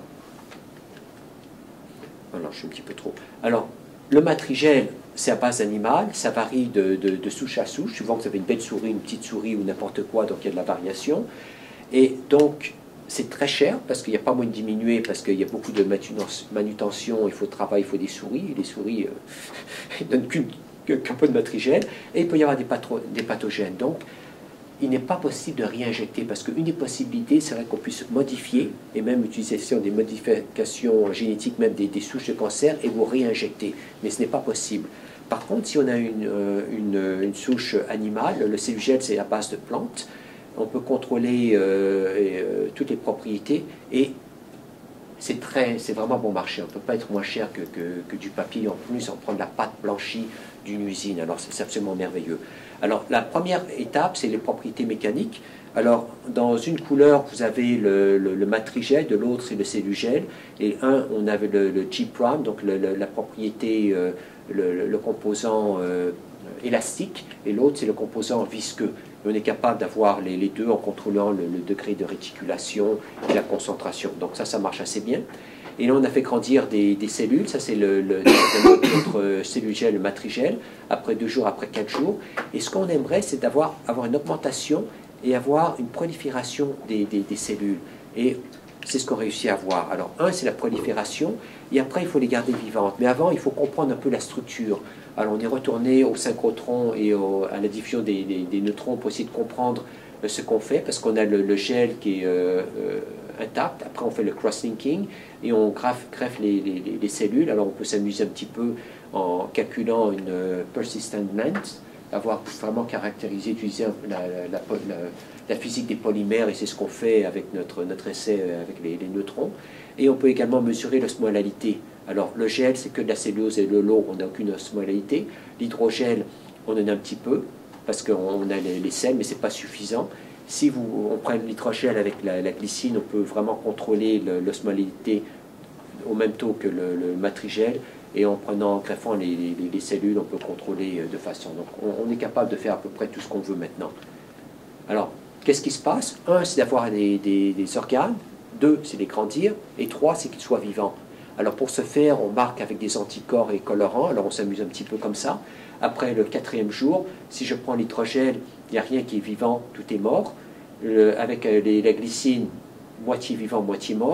je suis un petit peu trop. Alors, le matrigel, c'est à base animale, ça varie de souche à souche. Souvent, vous avez une belle souris, une petite souris ou n'importe quoi, donc il y a de la variation. Et donc, c'est très cher parce qu'il n'y a pas moyen de diminuer, parce qu'il y a beaucoup de manutention, il faut travailler, il faut des souris, et les souris ne donnent qu'un peu de matrigel, et il peut y avoir des pathogènes. Donc, il n'est pas possible de réinjecter, parce qu'une des possibilités serait qu'on puisse modifier, et même utiliser des modifications génétiques, même des souches de cancer, et vous réinjecter. Mais ce n'est pas possible. Par contre, si on a une souche animale, le cellugel, c'est la base de plantes, on peut contrôler toutes les propriétés, et c'est vraiment bon marché. On ne peut pas être moins cher que du papier. En plus, on prend de la pâte blanchie d'une usine. Alors, c'est absolument merveilleux. Alors, la première étape, c'est les propriétés mécaniques. Alors, dans une couleur, vous avez le matrigel, de l'autre, c'est le cellugel. Et on avait le G-prime, donc la propriété, le composant élastique, et l'autre, c'est le composant visqueux. Et on est capable d'avoir les deux en contrôlant le degré de réticulation et la concentration. Donc ça marche assez bien. Et là, on a fait grandir des cellules. Ça, c'est notre cellugel, le matrigel, après 2 jours, après 4 jours. Et ce qu'on aimerait, c'est avoir une augmentation et avoir une prolifération des cellules. Et c'est ce qu'on réussit à avoir. Alors, c'est la prolifération, et après, il faut les garder vivantes. Mais avant, il faut comprendre un peu la structure. Alors, on est retourné au synchrotron et à la diffusion des neutrons pour essayer de comprendre ce qu'on fait, parce qu'on a le gel qui est intact. Après, on fait le cross-linking et on greffe les cellules. Alors, on peut s'amuser un petit peu en calculant une persistent length, avoir vraiment caractérisé, utiliser la physique des polymères, et c'est ce qu'on fait avec notre essai avec les neutrons. Et on peut également mesurer l'osmolalité. Alors, le gel, c'est que de la cellulose, et l'eau, on n'a aucune osmolalité. L'hydrogel, on en a un petit peu, parce qu'on a les sels, mais ce n'est pas suffisant. Si on prend l'hydrogel avec la glycine, on peut vraiment contrôler l'osmolalité au même taux que le matrigel, et en greffant les cellules, on peut contrôler de façon. Donc, on est capable de faire à peu près tout ce qu'on veut maintenant. Alors, qu'est-ce qui se passe? 1, c'est d'avoir des organes. 2, c'est les grandir. Et 3, c'est qu'ils soient vivants. Alors, pour ce faire, on marque avec des anticorps et colorants. Alors, on s'amuse un petit peu comme ça. Après le 4e jour, si je prends l'hydrogel, il n'y a rien qui est vivant, tout est mort. Avec la glycine, moitié vivant, moitié mort.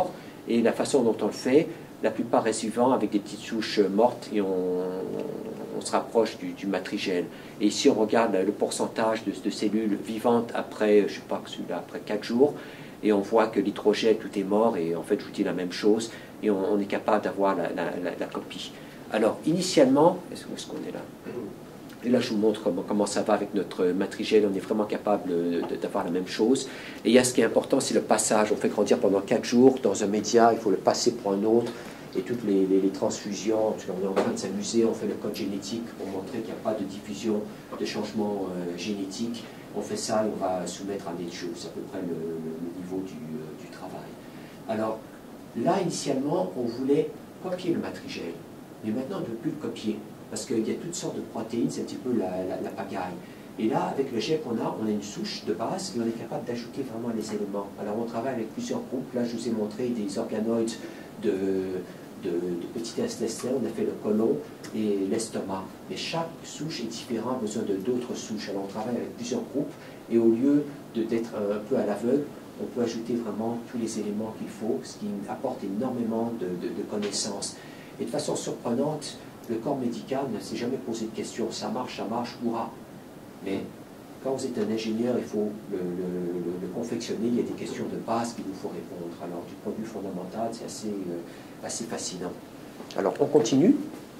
Et la façon dont on le fait, la plupart est suivant avec des petites souches mortes et on se rapproche du matrigel. Et ici, on regarde le pourcentage de cellules vivantes après, je sais pas, après 4 jours, et on voit que l'hydrogène, tout est mort, et en fait, je vous dis la même chose, et on est capable d'avoir la copie. Alors, initialement, où est-ce qu'on est là? Et là, je vous montre comment ça va avec notre matrigel. On est vraiment capable d'avoir la même chose. Et il y a ce qui est important, c'est le passage. On fait grandir pendant 4 jours dans un média. Il faut le passer pour un autre. Et toutes les transfusions, on est en train de s'amuser. On fait le code génétique pour montrer qu'il n'y a pas de diffusion, de changement génétique. On fait ça et on va soumettre à nature. C'est à peu près le niveau du travail. Alors, là, initialement, on voulait copier le matrigel. Mais maintenant, on ne peut plus le copier. Parce qu'il y a toutes sortes de protéines, c'est un petit peu la pagaille. Et là, avec le jet qu'on a, on a une souche de base et on est capable d'ajouter vraiment les éléments. Alors on travaille avec plusieurs groupes. Là, je vous ai montré des organoïdes de petits intestins. On a fait le côlon et l'estomac. Mais chaque souche est différente, a besoin d'autres souches. Alors on travaille avec plusieurs groupes et au lieu d'être un peu à l'aveugle, on peut ajouter vraiment tous les éléments qu'il faut, ce qui apporte énormément de connaissances. Et de façon surprenante, le corps médical ne s'est jamais posé de questions. Ça marche, hurrah. Mais quand vous êtes un ingénieur, il faut le confectionner. Il y a des questions de base qu'il nous faut répondre. Alors, du point de vue fondamental, c'est assez fascinant. Alors, on continue.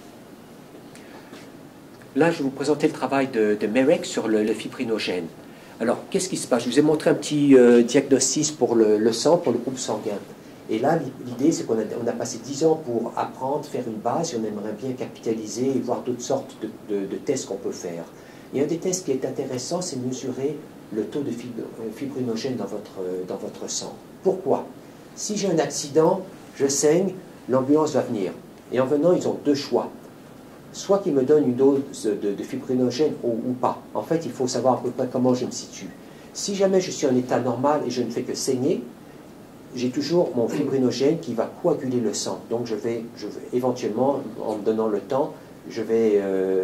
Là, je vais vous présenter le travail de Marek sur le fibrinogène. Alors, qu'est-ce qui se passe? Je vous ai montré un petit diagnostic pour le sang, pour le groupe sanguin. Et là, l'idée, c'est qu'on a passé 10 ans pour apprendre, faire une base, et on aimerait bien capitaliser et voir d'autres sortes de tests qu'on peut faire. Et un des tests qui est intéressant, c'est mesurer le taux de fibrinogène dans votre sang. Pourquoi? Si j'ai un accident, je saigne, l'ambulance va venir. Et en venant, ils ont 2 choix. Soit qu'ils me donnent une dose de fibrinogène ou pas. En fait, il faut savoir à peu près comment je me situe. Si jamais je suis en état normal et je ne fais que saigner, j'ai toujours mon fibrinogène qui va coaguler le sang. Donc je vais éventuellement, en me donnant le temps, je vais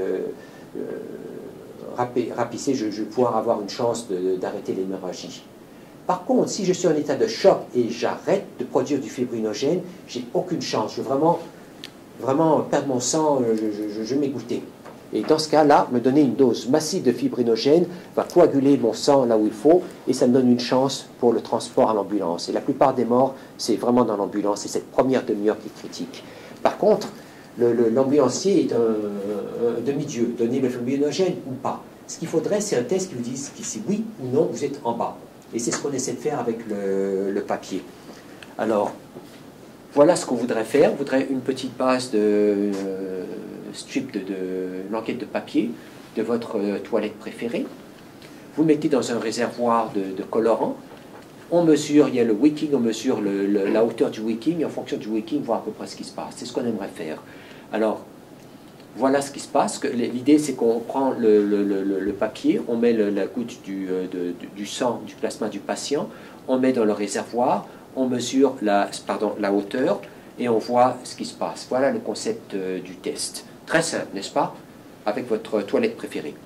rapisser, je vais pouvoir avoir une chance d'arrêter l'hémorragie. Par contre, si je suis en état de choc et j'arrête de produire du fibrinogène, j'ai aucune chance. Je vais vraiment perdre mon sang, je vais m'égoutter. Et dans ce cas-là, me donner une dose massive de fibrinogène va coaguler mon sang là où il faut et ça me donne une chance pour le transport à l'ambulance. Et la plupart des morts, c'est vraiment dans l'ambulance, c'est cette première demi-heure qui est critique. Par contre, l'ambulancier est un demi-dieu, donner le fibrinogène ou pas. Ce qu'il faudrait, c'est un test qui vous dise si oui ou non vous êtes en bas. Et c'est ce qu'on essaie de faire avec le papier. Alors, voilà ce qu'on voudrait faire. On voudrait une petite base de strip de l'enquête de papier de votre toilette préférée. Vous mettez dans un réservoir de colorant. On mesure, il y a le wicking, on mesure la hauteur du wicking, et en fonction du wicking, voir à peu près ce qui se passe. C'est ce qu'on aimerait faire. Alors, voilà ce qui se passe. L'idée, c'est qu'on prend le papier, on met la goutte du sang, du plasma du patient, on met dans le réservoir, on mesure la hauteur, et on voit ce qui se passe. Voilà le concept du test. Très simple, n'est-ce pas? Avec votre toilette préférée.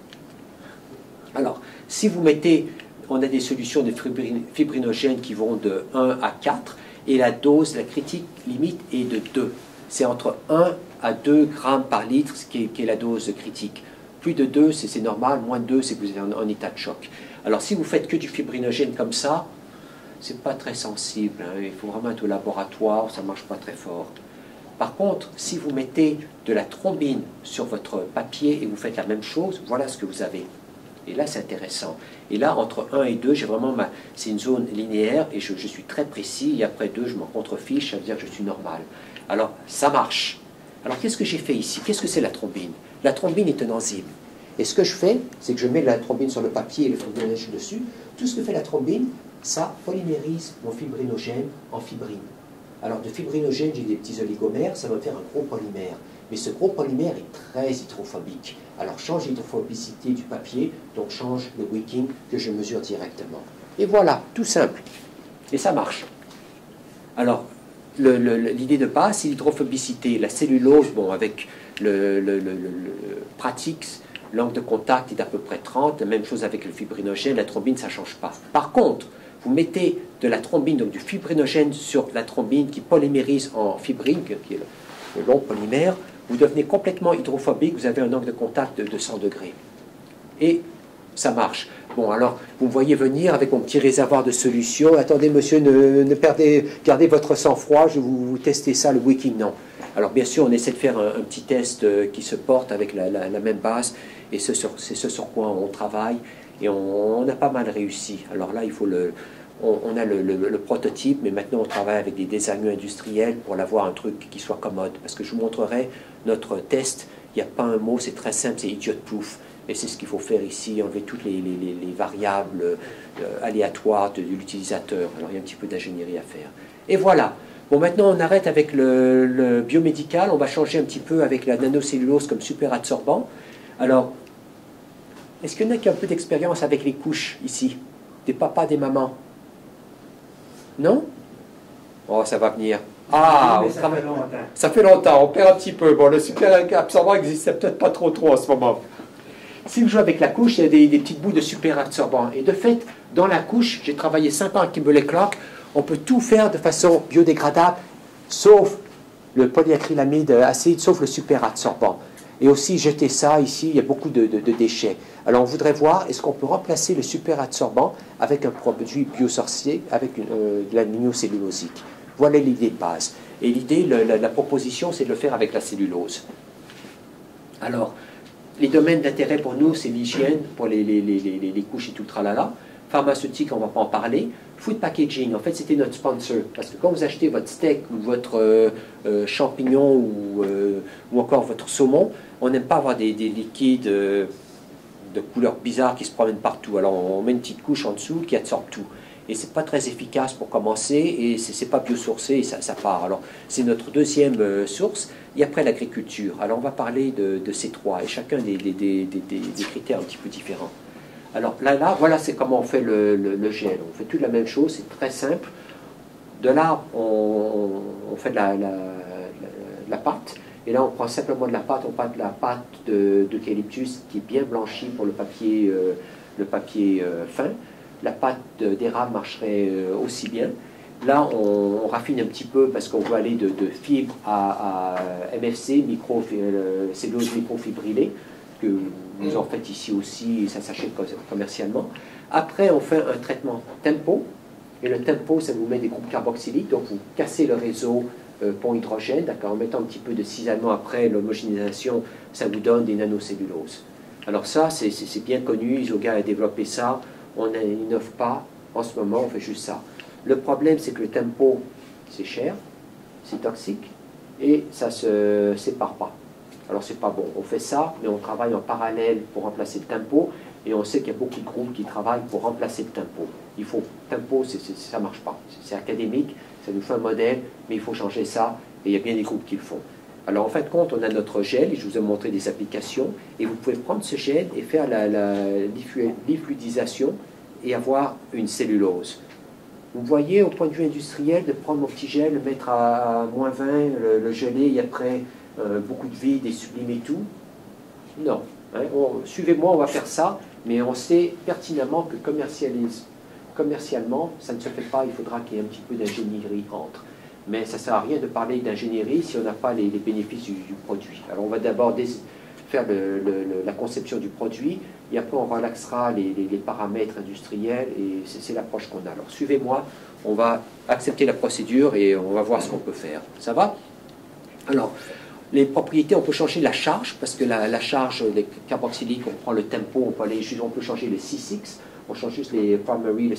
Alors, si vous mettez, on a des solutions de fibrinogène qui vont de 1 à 4, et la dose, la critique limite est de 2. C'est entre 1 à 2 grammes par litre, ce qui est la dose critique. Plus de 2, c'est normal, moins de 2, c'est que vous êtes en état de choc. Alors, si vous faites que du fibrinogène comme ça, c'est pas très sensible, hein. Il faut vraiment être au laboratoire, ça ne marche pas très fort. Par contre, si vous mettez de la thrombine sur votre papier et vous faites la même chose, voilà ce que vous avez. Et là, c'est intéressant. Et là, entre 1 et 2, j'ai vraiment c'est une zone linéaire et je suis très précis. Et après 2, je m'en contrefiche, ça veut dire que je suis normal. Alors, ça marche. Alors, qu'est-ce que j'ai fait ici? Qu'est-ce que c'est la thrombine? La thrombine est un enzyme. Et ce que je fais, c'est que je mets la thrombine sur le papier et le fibrinogène dessus. Tout ce que fait la thrombine, ça polymérise mon fibrinogène en fibrine. Alors, de fibrinogène, j'ai des petits oligomères, ça va me faire un gros polymère. Mais ce gros polymère est très hydrophobique. Alors, change l'hydrophobicité du papier, donc change le wicking que je mesure directement. Et voilà, tout simple. Et ça marche. Alors, l'idée de base, c'est l'hydrophobicité. La cellulose, bon, avec le Pratix, l'angle de contact est d'à peu près 30. La même chose avec le fibrinogène, la thrombine, ça ne change pas. Par contre, vous mettez de la thrombine, donc du fibrinogène sur la thrombine qui polymérise en fibrine, qui est le long polymère, vous devenez complètement hydrophobique, vous avez un angle de contact de 100 degrés. Et ça marche. Bon, alors, vous me voyez venir avec mon petit réservoir de solution. Attendez, monsieur, gardez votre sang-froid, je vais vous tester ça, le wicking. Non. Alors, bien sûr, on essaie de faire un petit test qui se porte avec la même base, et c'est ce sur quoi on travaille, et on a pas mal réussi. Alors là, il faut on a le prototype, mais maintenant on travaille avec des designers industriels pour avoir un truc qui soit commode. Parce que je vous montrerai notre test, il n'y a pas un mot, c'est très simple, c'est idiot-proof. Et c'est ce qu'il faut faire ici, enlever toutes les variables aléatoires de l'utilisateur. Alors il y a un petit peu d'ingénierie à faire. Et voilà. Bon, maintenant on arrête avec le biomédical, on va changer un petit peu avec la nanocellulose comme super absorbant. Alors, est-ce qu'il y en a qui ont un peu d'expérience avec les couches ici? Des papas, des mamans? Non? Oh, ça va venir. Ah, oui, ça fait longtemps. Ça fait longtemps, on perd un petit peu. Bon, le super absorbant n'existait peut-être pas trop en ce moment. Si vous jouez avec la couche, il y a des petites bouts de super absorbant. Et de fait, dans la couche, j'ai travaillé 5 ans avec Kimberly-Clark, on peut tout faire de façon biodégradable, sauf le polyacrylamide acide, sauf le super absorbant. Et aussi, jeter ça, ici, il y a beaucoup de déchets. Alors, on voudrait voir, est-ce qu'on peut remplacer le super absorbant avec un produit biosorcier, avec de l'aminocellulosique. Voilà l'idée de base. Et l'idée, la proposition, c'est de le faire avec la cellulose. Alors, les domaines d'intérêt pour nous, c'est l'hygiène, pour les couches et tout le tralala. Pharmaceutique, on ne va pas en parler. Food packaging, en fait, c'était notre sponsor. Parce que quand vous achetez votre steak ou votre champignon ou encore votre saumon, on n'aime pas avoir des liquides de couleurs bizarres qui se promènent partout. Alors, on met une petite couche en dessous qui absorbe tout. Et ce n'est pas très efficace pour commencer, et ce n'est pas biosourcé, et ça part. Alors, c'est notre deuxième source. Et après, l'agriculture. Alors, on va parler de ces trois, et chacun des critères un petit peu différents. Alors, là voilà, c'est comment on fait le gel. On fait toute la même chose, c'est très simple. De là, on fait de la pâte. Et là, on prend simplement de la pâte. On prend de la pâte d'eucalyptus qui est bien blanchie pour le papier fin. La pâte d'érable marcherait aussi bien. Là, on raffine un petit peu parce qu'on veut aller de fibres à MFC, cellulose microfibrillée, que nous en faites ici aussi, et ça s'achète commercialement. Après, on fait un traitement tempo. Et le tempo, ça vous met des groupes carboxyliques. Donc, vous cassez le réseau pont-hydrogène. En mettant un petit peu de cisaillement après l'homogénéisation, ça vous donne des nanocelluloses. Alors ça, c'est bien connu. Isoga a développé ça. On n'innove pas. En ce moment, on fait juste ça. Le problème, c'est que le tempo, c'est cher, c'est toxique, et ça ne se sépare pas. Alors, c'est pas bon. On fait ça, mais on travaille en parallèle pour remplacer le tempo, et on sait qu'il y a beaucoup de groupes qui travaillent pour remplacer le tempo. Tempo, ça ne marche pas. C'est académique, ça nous fait un modèle, mais il faut changer ça, et il y a bien des groupes qui le font. Alors, en fin de compte, on a notre gel, et je vous ai montré des applications, et vous pouvez prendre ce gel et faire la diffluidisation et avoir une cellulose. Vous voyez, au point de vue industriel, de prendre mon petit gel, le mettre à -20, le geler, et après beaucoup de vide et sublimer tout. Non. Hein, suivez-moi, on va faire ça, mais on sait pertinemment que commercialement, ça ne se fait pas, il faudra qu'il y ait un petit peu d'ingénierie entre. Mais ça ne sert à rien de parler d'ingénierie si on n'a pas les bénéfices du produit. Alors on va d'abord faire la conception du produit, et après on relaxera les paramètres industriels, et c'est l'approche qu'on a. Alors suivez-moi, on va accepter la procédure et on va voir ce qu'on peut faire. Ça va? Alors, les propriétés, on peut changer la charge, parce que la charge des carboxyliques, on prend le tempo, on peut changer les C6, on change juste les primary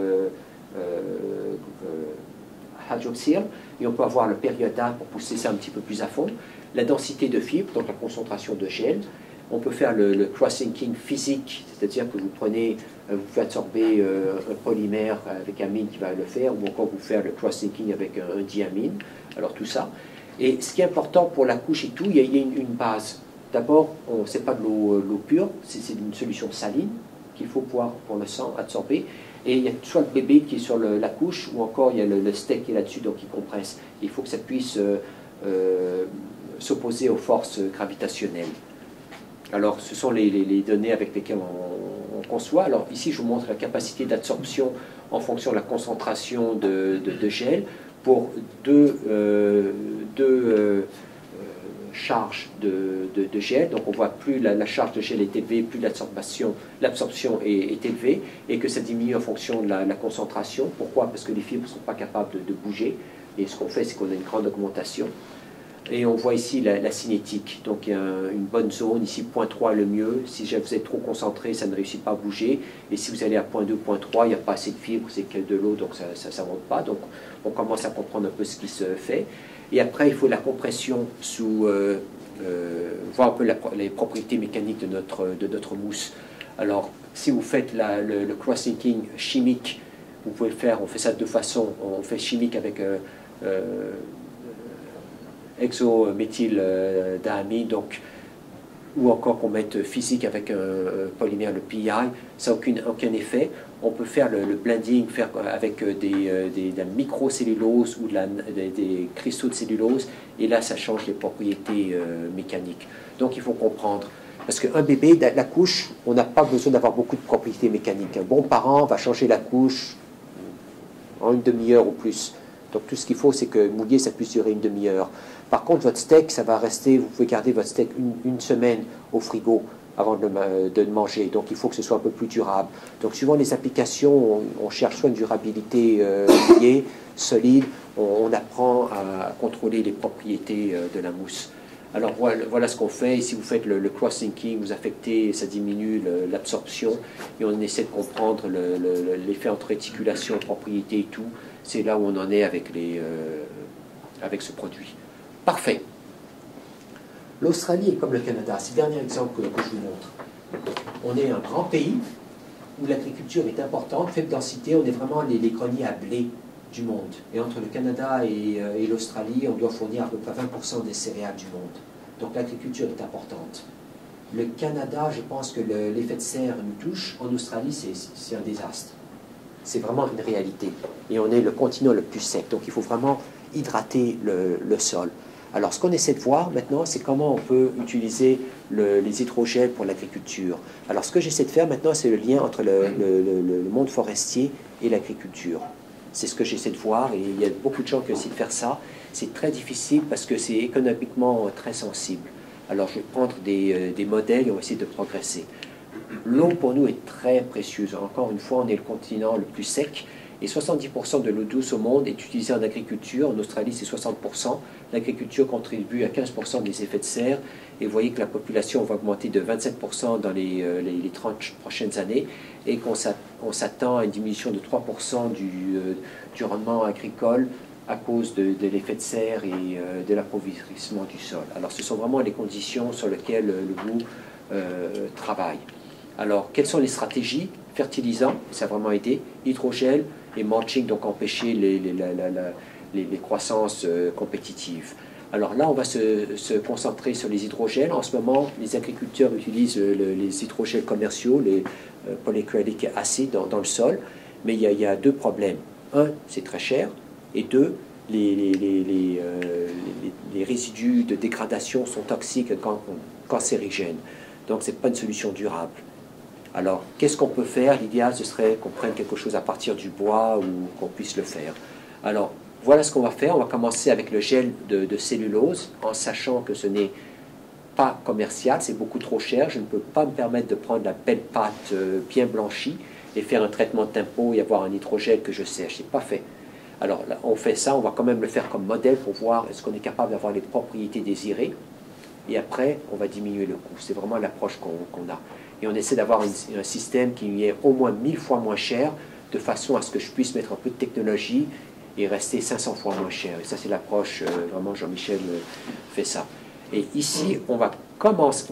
hydroxyl, et on peut avoir le périodal pour pousser ça un petit peu plus à fond. La densité de fibres, donc la concentration de gel. On peut faire le cross-linking physique, c'est-à-dire que vous pouvez absorber un polymère avec amine qui va le faire, ou encore vous faire le cross-linking avec un diamine. Alors tout ça. Et ce qui est important pour la couche et tout, il y a une base. D'abord, ce n'est pas de l'eau pure, c'est une solution saline qu'il faut pouvoir, pour le sang, absorber. Et il y a soit le bébé qui est sur la couche, ou encore il y a le steak qui est là-dessus, donc il compresse. Il faut que ça puisse s'opposer aux forces gravitationnelles. Alors, ce sont les données avec lesquelles on conçoit. Alors, ici, je vous montre la capacité d'absorption en fonction de la concentration de gel pour deux charges de gel. Donc, on voit plus la charge de gel est élevée, plus l'absorption est élevée, et que ça diminue en fonction de la concentration. Pourquoi? Parce que les fibres ne sont pas capables de bouger. Et ce qu'on fait, c'est qu'on a une grande augmentation. Et on voit ici la cinétique. Donc il y a une bonne zone, ici 0.3 le mieux. Si vous êtes trop concentré, ça ne réussit pas à bouger. Et si vous allez à 0.2, 0.3, il n'y a pas assez de fibres, c'est que de l'eau, donc ça ne monte pas. Donc on commence à comprendre un peu ce qui se fait. Et après, il faut la compression sous... voir un peu les propriétés mécaniques de notre mousse. Alors, si vous faites le cross-linking chimique, vous pouvez le faire, on fait ça de deux façons. On fait chimique avec... hexométhyldaamide, donc, ou encore qu'on mette physique avec un polymère, le PI, ça n'a aucun effet. On peut faire le blending avec de la microcellulose ou des cristaux de cellulose, et là, ça change les propriétés mécaniques. Donc, il faut comprendre. Parce qu'un bébé, la couche, on n'a pas besoin d'avoir beaucoup de propriétés mécaniques. Un bon parent va changer la couche en une demi-heure ou plus. Donc, tout ce qu'il faut, c'est que mouiller, ça puisse durer une demi-heure. Par contre, votre steak, ça va rester, vous pouvez garder votre steak une semaine au frigo avant de le manger. Donc, il faut que ce soit un peu plus durable. Donc, suivant les applications, on cherche soit une durabilité liée, solide, on apprend à contrôler les propriétés de la mousse. Alors, voilà ce qu'on fait. Et si vous faites le cross-linking, vous affectez, ça diminue l'absorption, et on essaie de comprendre l'effet entre réticulation, propriété et tout. C'est là où on en est avec ce produit. Parfait. L'Australie est comme le Canada. C'est le dernier exemple que je vous montre. On est un grand pays où l'agriculture est importante, faible densité. On est vraiment les greniers à blé du monde. Et entre le Canada et l'Australie, on doit fournir à peu près 20% des céréales du monde. Donc l'agriculture est importante. Le Canada, je pense que l'effet de serre nous touche. En Australie, c'est un désastre. C'est vraiment une réalité. Et on est le continent le plus sec. Donc il faut vraiment hydrater le sol. Alors, ce qu'on essaie de voir maintenant, c'est comment on peut utiliser les hydrogels pour l'agriculture. Alors, ce que j'essaie de faire maintenant, c'est le lien entre le monde forestier et l'agriculture. C'est ce que j'essaie de voir, et il y a beaucoup de gens qui essaient de faire ça. C'est très difficile parce que c'est économiquement très sensible. Alors, je vais prendre des modèles et on va essayer de progresser. L'eau, pour nous, est très précieuse. Encore une fois, on est le continent le plus sec. Et 70% de l'eau douce au monde est utilisée en agriculture. En Australie, c'est 60%. L'agriculture contribue à 15% des effets de serre. Et vous voyez que la population va augmenter de 27% dans les 30 prochaines années. Et qu'on s'attend à une diminution de 3% du rendement agricole à cause de l'effet de serre et de l'appauvrissement du sol. Alors, ce sont vraiment les conditions sur lesquelles le goût travaille. Alors, quelles sont les stratégies? Fertilisants, ça a vraiment aidé. Hydrogel et mulching, donc empêcher les croissances compétitives. Alors là, on va se concentrer sur les hydrogels. En ce moment, les agriculteurs utilisent les hydrogels commerciaux, les polychloric acid dans le sol. Mais il y a deux problèmes. Un, c'est très cher. Et deux, les résidus de dégradation sont toxiques, cancérigènes. Donc, ce n'est pas une solution durable. Alors, qu'est-ce qu'on peut faire? L'idéal, ce serait qu'on prenne quelque chose à partir du bois ou qu'on puisse le faire. Alors, voilà ce qu'on va faire. On va commencer avec le gel de cellulose, en sachant que ce n'est pas commercial, c'est beaucoup trop cher. Je ne peux pas me permettre de prendre la belle pâte bien blanchie et faire un traitement de tempo et avoir un hydrogel que je sèche. Ce n'est pas fait. Alors, là, on fait ça. On va quand même le faire comme modèle pour voir est-ce qu'on est capable d'avoir les propriétés désirées. Et après, on va diminuer le coût. C'est vraiment l'approche qu'on a. Et on essaie d'avoir un système qui est au moins 1000 fois moins cher, de façon à ce que je puisse mettre un peu de technologie et rester 500 fois moins cher. Et ça, c'est l'approche, vraiment, Jean-Michel fait ça. Et ici, on va commencer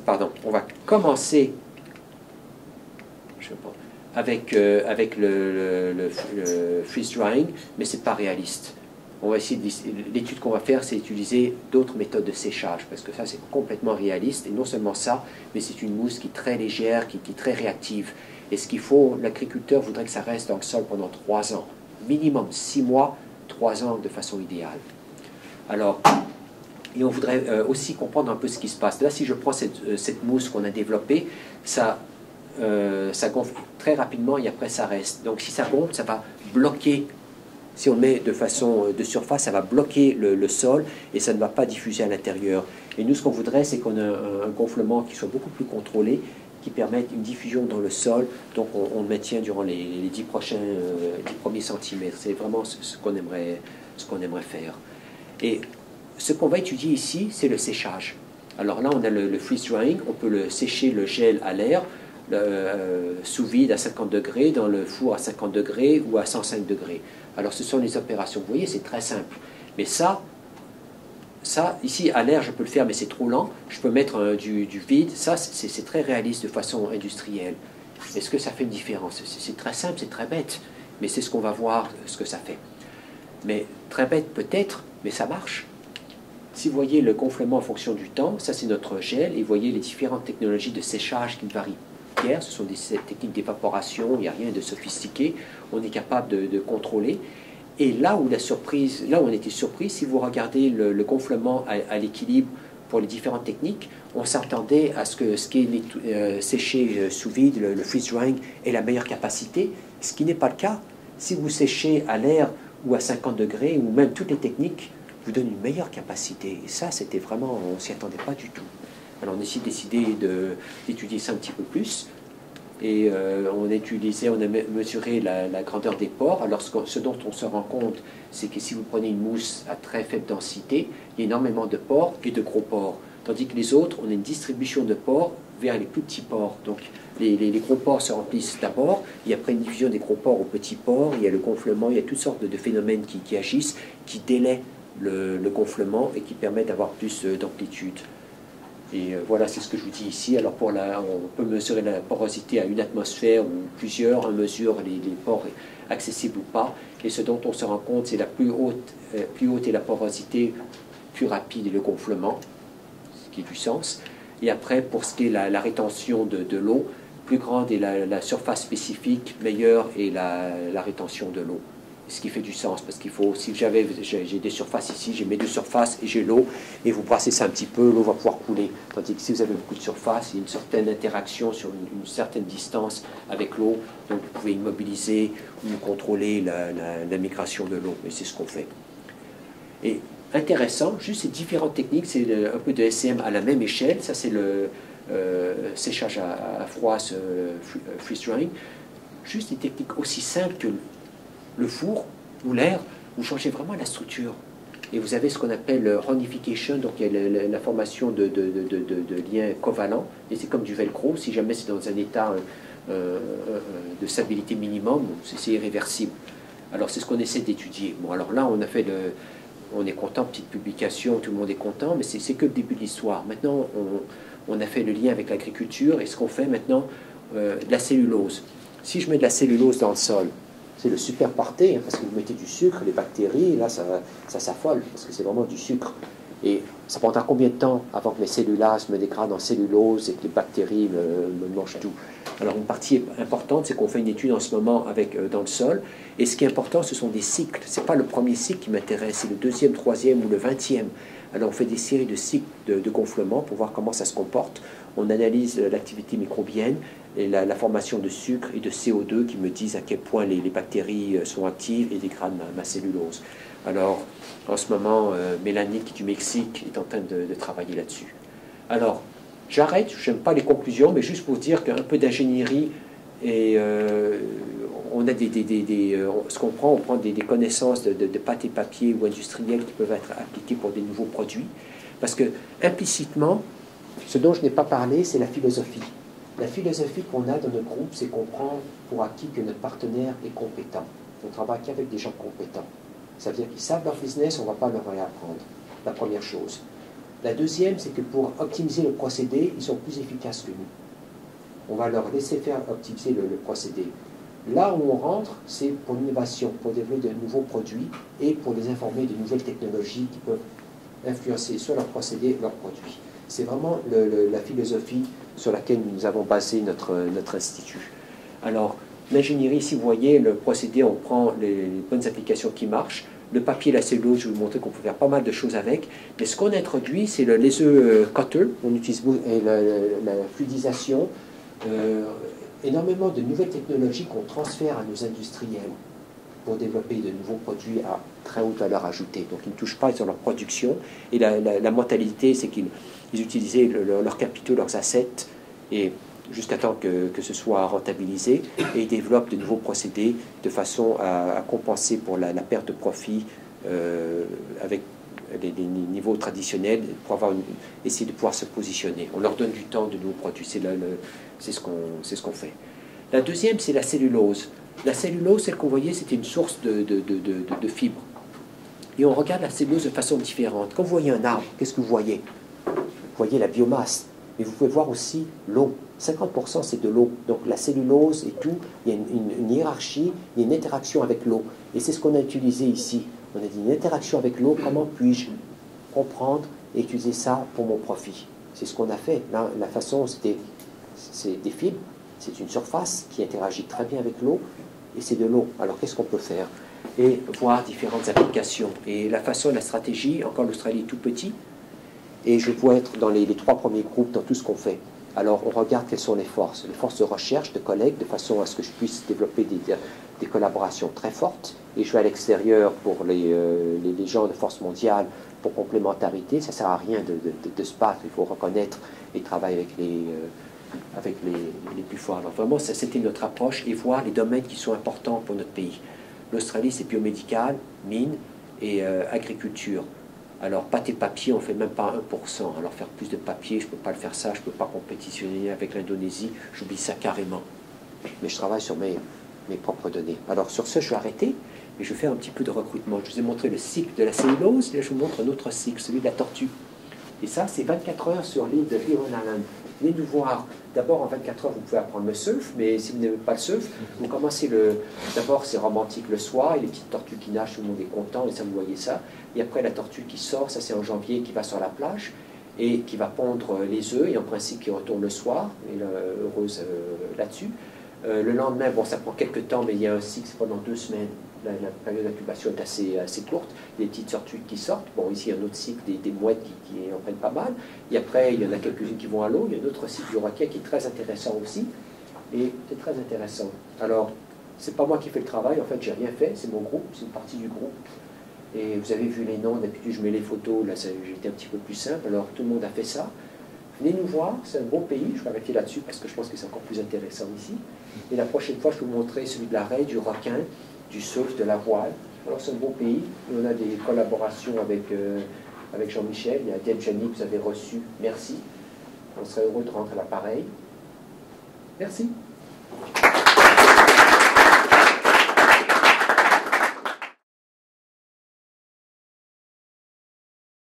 avec le freeze drying, mais ce n'est pas réaliste. On va essayer l'étude qu'on va faire, c'est utiliser d'autres méthodes de séchage, parce que ça, c'est complètement réaliste. Et non seulement ça, mais c'est une mousse qui est très légère, qui est très réactive. Et ce qu'il faut, l'agriculteur voudrait que ça reste dans le sol pendant 3 ans. Minimum 6 mois, 3 ans de façon idéale. Alors, Et on voudrait aussi comprendre un peu ce qui se passe. Là, si je prends cette mousse qu'on a développée, ça gonfle très rapidement et après ça reste. Donc si ça gonfle, ça va bloquer. Si on le met de façon de surface, ça va bloquer le sol et ça ne va pas diffuser à l'intérieur. Et nous, ce qu'on voudrait, c'est qu'on ait un gonflement qui soit beaucoup plus contrôlé, qui permette une diffusion dans le sol. Donc on le maintient durant les 10 premiers centimètres. C'est vraiment ce qu'on aimerait faire. Et ce qu'on va étudier ici, c'est le séchage. Alors là, on a le freeze drying. On peut le sécher le gel à l'air, sous vide à 50 degrés, dans le four à 50 degrés ou à 105 degrés. Alors ce sont les opérations. Vous voyez, c'est très simple. Mais ça, ici, à l'air, je peux le faire, mais c'est trop lent. Je peux mettre du vide. Ça, c'est très réaliste de façon industrielle. Est-ce que ça fait une différence? C'est très simple, c'est très bête. Mais c'est ce qu'on va voir, ce que ça fait. Mais très bête peut-être, mais ça marche. Si vous voyez le gonflement en fonction du temps, ça c'est notre gel. Et vous voyez les différentes technologies de séchage qui varient. Ce sont des techniques d'évaporation, il n'y a rien de sophistiqué. On est capable de contrôler. Et là où on était surpris, si vous regardez le gonflement à l'équilibre pour les différentes techniques, on s'attendait à ce que ce qui est séché sous vide, le freeze drying, ait la meilleure capacité, ce qui n'est pas le cas. Si vous séchez à l'air ou à 50 degrés, ou même toutes les techniques, vous donnent une meilleure capacité. Et ça, c'était vraiment, on ne s'y attendait pas du tout. Alors on a décidé d'étudier ça un petit peu plus. Et on a mesuré la grandeur des pores. Alors ce dont on se rend compte, c'est que si vous prenez une mousse à très faible densité, il y a énormément de pores et de gros pores. Tandis que les autres, on a une distribution de pores vers les plus petits pores. Donc les gros pores se remplissent d'abord, et après une diffusion des gros pores aux petits pores, il y a le gonflement, il y a toutes sortes de phénomènes qui agissent, qui délaient le gonflement et qui permettent d'avoir plus d'amplitude. Et voilà, c'est ce que je vous dis ici. Alors on peut mesurer la porosité à 1 atmosphère ou plusieurs. On mesure les pores accessibles ou pas. Et ce dont on se rend compte, c'est plus haute est la porosité, plus rapide est le gonflement, ce qui a du sens. Et après, pour ce qui est la rétention de l'eau, plus grande est la surface spécifique, meilleure est la rétention de l'eau. Ce qui fait du sens, parce qu'il faut, si j'ai des surfaces ici, j'ai mes deux surfaces et j'ai l'eau, et vous brassez ça un petit peu, l'eau va pouvoir couler. Tandis que si vous avez beaucoup de surface, il y a une certaine interaction sur une certaine distance avec l'eau, donc vous pouvez immobiliser ou contrôler la migration de l'eau, et c'est ce qu'on fait. Et intéressant, juste ces différentes techniques, c'est un peu de SCM à la même échelle, ça c'est le séchage à froid, freeze drying, juste des techniques aussi simples que le four ou l'air, vous changez vraiment la structure. Et vous avez ce qu'on appelle ronification, donc il y a la formation de liens covalents, et c'est comme du velcro, si jamais c'est dans un état de stabilité minimum, c'est irréversible. Alors c'est ce qu'on essaie d'étudier. Bon, alors là, on est content, petite publication, tout le monde est content, mais c'est que le début de l'histoire. Maintenant, on a fait le lien avec l'agriculture, et ce qu'on fait maintenant, de la cellulose. Si je mets de la cellulose dans le sol, c'est le super parté, parce que vous mettez du sucre, les bactéries, là, ça s'affole, parce que c'est vraiment du sucre. Et ça prendra combien de temps avant que mes cellulas me dégradent en cellulose et que les bactéries me mangent tout? Alors, une partie importante, c'est qu'on fait une étude en ce moment dans le sol. Et ce qui est important, ce sont des cycles. Ce n'est pas le premier cycle qui m'intéresse, c'est le deuxième, troisième ou le 20e. Alors, on fait des séries de cycles de gonflement pour voir comment ça se comporte. On analyse l'activité microbienne et la formation de sucre et de CO2 qui me disent à quel point les bactéries sont actives et dégradent ma cellulose. Alors, en ce moment, Mélanie, qui est du Mexique, est en train de travailler là-dessus. Alors, j'arrête, je n'aime pas les conclusions, mais juste pour dire qu'un peu d'ingénierie, et on a ce qu'on prend, on prend des connaissances de pâte et papier ou industrielles qui peuvent être appliquées pour des nouveaux produits. Parce que, implicitement, ce dont je n'ai pas parlé, c'est la philosophie. La philosophie qu'on a dans notre groupe, c'est qu'on prend pour acquis que notre partenaire est compétent. On travaille qu'avec des gens compétents. Ça veut dire qu'ils savent leur business, on ne va pas leur réapprendre. La première chose. La deuxième, c'est que pour optimiser le procédé, ils sont plus efficaces que nous. On va leur laisser faire optimiser le procédé. Là où on rentre, c'est pour l'innovation, pour développer de nouveaux produits et pour les informer de nouvelles technologies qui peuvent influencer soit leur procédé, leurs produits. C'est vraiment la philosophie sur laquelle nous avons basé notre institut. Alors, l'ingénierie, si vous voyez, le procédé, on prend les bonnes applications qui marchent. Le papier, la cellulose, je vais vous montrer qu'on peut faire pas mal de choses avec. Mais ce qu'on a introduit, c'est les œufs cutter. On utilise la fluidisation. Énormément de nouvelles technologies qu'on transfère à nos industriels pour développer de nouveaux produits à très haute valeur ajoutée. Donc ils ne touchent pas sur leur production. Et la mentalité, c'est qu'ils utilisaient leurs capitaux, leurs assets, et jusqu'à temps que ce soit rentabilisé, et ils développent de nouveaux procédés de façon à compenser pour la perte de profit avec les niveaux traditionnels, pour essayer de pouvoir se positionner. On leur donne du temps de nouveaux produits. C'est ce qu'on fait. La deuxième, c'est la cellulose. La cellulose, celle qu'on voyait, c'était une source de fibres. Et on regarde la cellulose de façon différente. Quand vous voyez un arbre, qu'est-ce que vous voyez? Vous voyez la biomasse. Mais vous pouvez voir aussi l'eau. 50% c'est de l'eau. Donc la cellulose et tout, il y a une hiérarchie, il y a une interaction avec l'eau. Et c'est ce qu'on a utilisé ici. On a dit une interaction avec l'eau, comment puis-je comprendre et utiliser ça pour mon profit? C'est ce qu'on a fait. Là, la façon, c'est des fibres, c'est une surface qui interagit très bien avec l'eau, et c'est de l'eau. Alors qu'est-ce qu'on peut faire? Et voir différentes applications. Et la façon, la stratégie, encore l'Australie est tout petit, et je dois être dans les 3 premiers groupes dans tout ce qu'on fait. Alors on regarde quelles sont les forces de recherche, de collègues, de façon à ce que je puisse développer des collaborations très fortes. Et je vais à l'extérieur pour les gens de force mondiale pour complémentarité. Ça ne sert à rien de se battre, il faut reconnaître et travailler avec les plus forts. Alors vraiment, c'était notre approche, et voir les domaines qui sont importants pour notre pays. L'Australie, c'est biomédical, mine et agriculture. Alors, pâte et papier, on ne fait même pas 1%. Alors, faire plus de papier, je ne peux pas le faire ça, je ne peux pas compétitionner avec l'Indonésie, j'oublie ça carrément. Mais je travaille sur mes propres données. Alors, sur ce, je vais arrêter, et je vais faire un petit peu de recrutement. Je vous ai montré le cycle de la cellulose, et là, je vous montre un autre cycle, celui de la tortue. Et ça, c'est 24 heures sur l'île de Heron Island. Venez nous voir. D'abord, en 24 heures, vous pouvez apprendre le surf, mais si vous n'aimez pas le surf, vous commencez D'abord, c'est romantique le soir, et les petites tortues qui nagent, tout le monde est content, et ça, vous voyez ça. Et après, la tortue qui sort, ça c'est en janvier, qui va sur la plage, et qui va pondre les œufs, et en principe, qui retourne le soir, et heureuse là-dessus. Le lendemain, bon, ça prend quelques temps, mais il y a un cycle pendant 2 semaines. La période d'incubation est assez courte. Les petites tortues qui sortent. Bon, ici, il y a un autre cycle des mouettes qui en prennent pas mal. Et après, il y en a quelques-unes qui vont à l'eau. Il y a un autre cycle du requin qui est très intéressant aussi. Et c'est très intéressant. Alors, c'est pas moi qui fais le travail. En fait, j'ai rien fait. C'est mon groupe. C'est une partie du groupe. Et vous avez vu les noms. D'habitude, je mets les photos. Là, j'ai été un petit peu plus simple. Alors, tout le monde a fait ça. Venez nous voir, c'est un beau pays, je vais arrêter là-dessus parce que je pense que c'est encore plus intéressant ici. Et la prochaine fois, je vais vous montrer celui de la raie, du requin, du surf, de la voile. Alors c'est un beau pays, et on a des collaborations avec Jean-Michel, il y a Deb Jani que vous avez reçu, merci. On serait heureux de rentrer à l'appareil. Merci.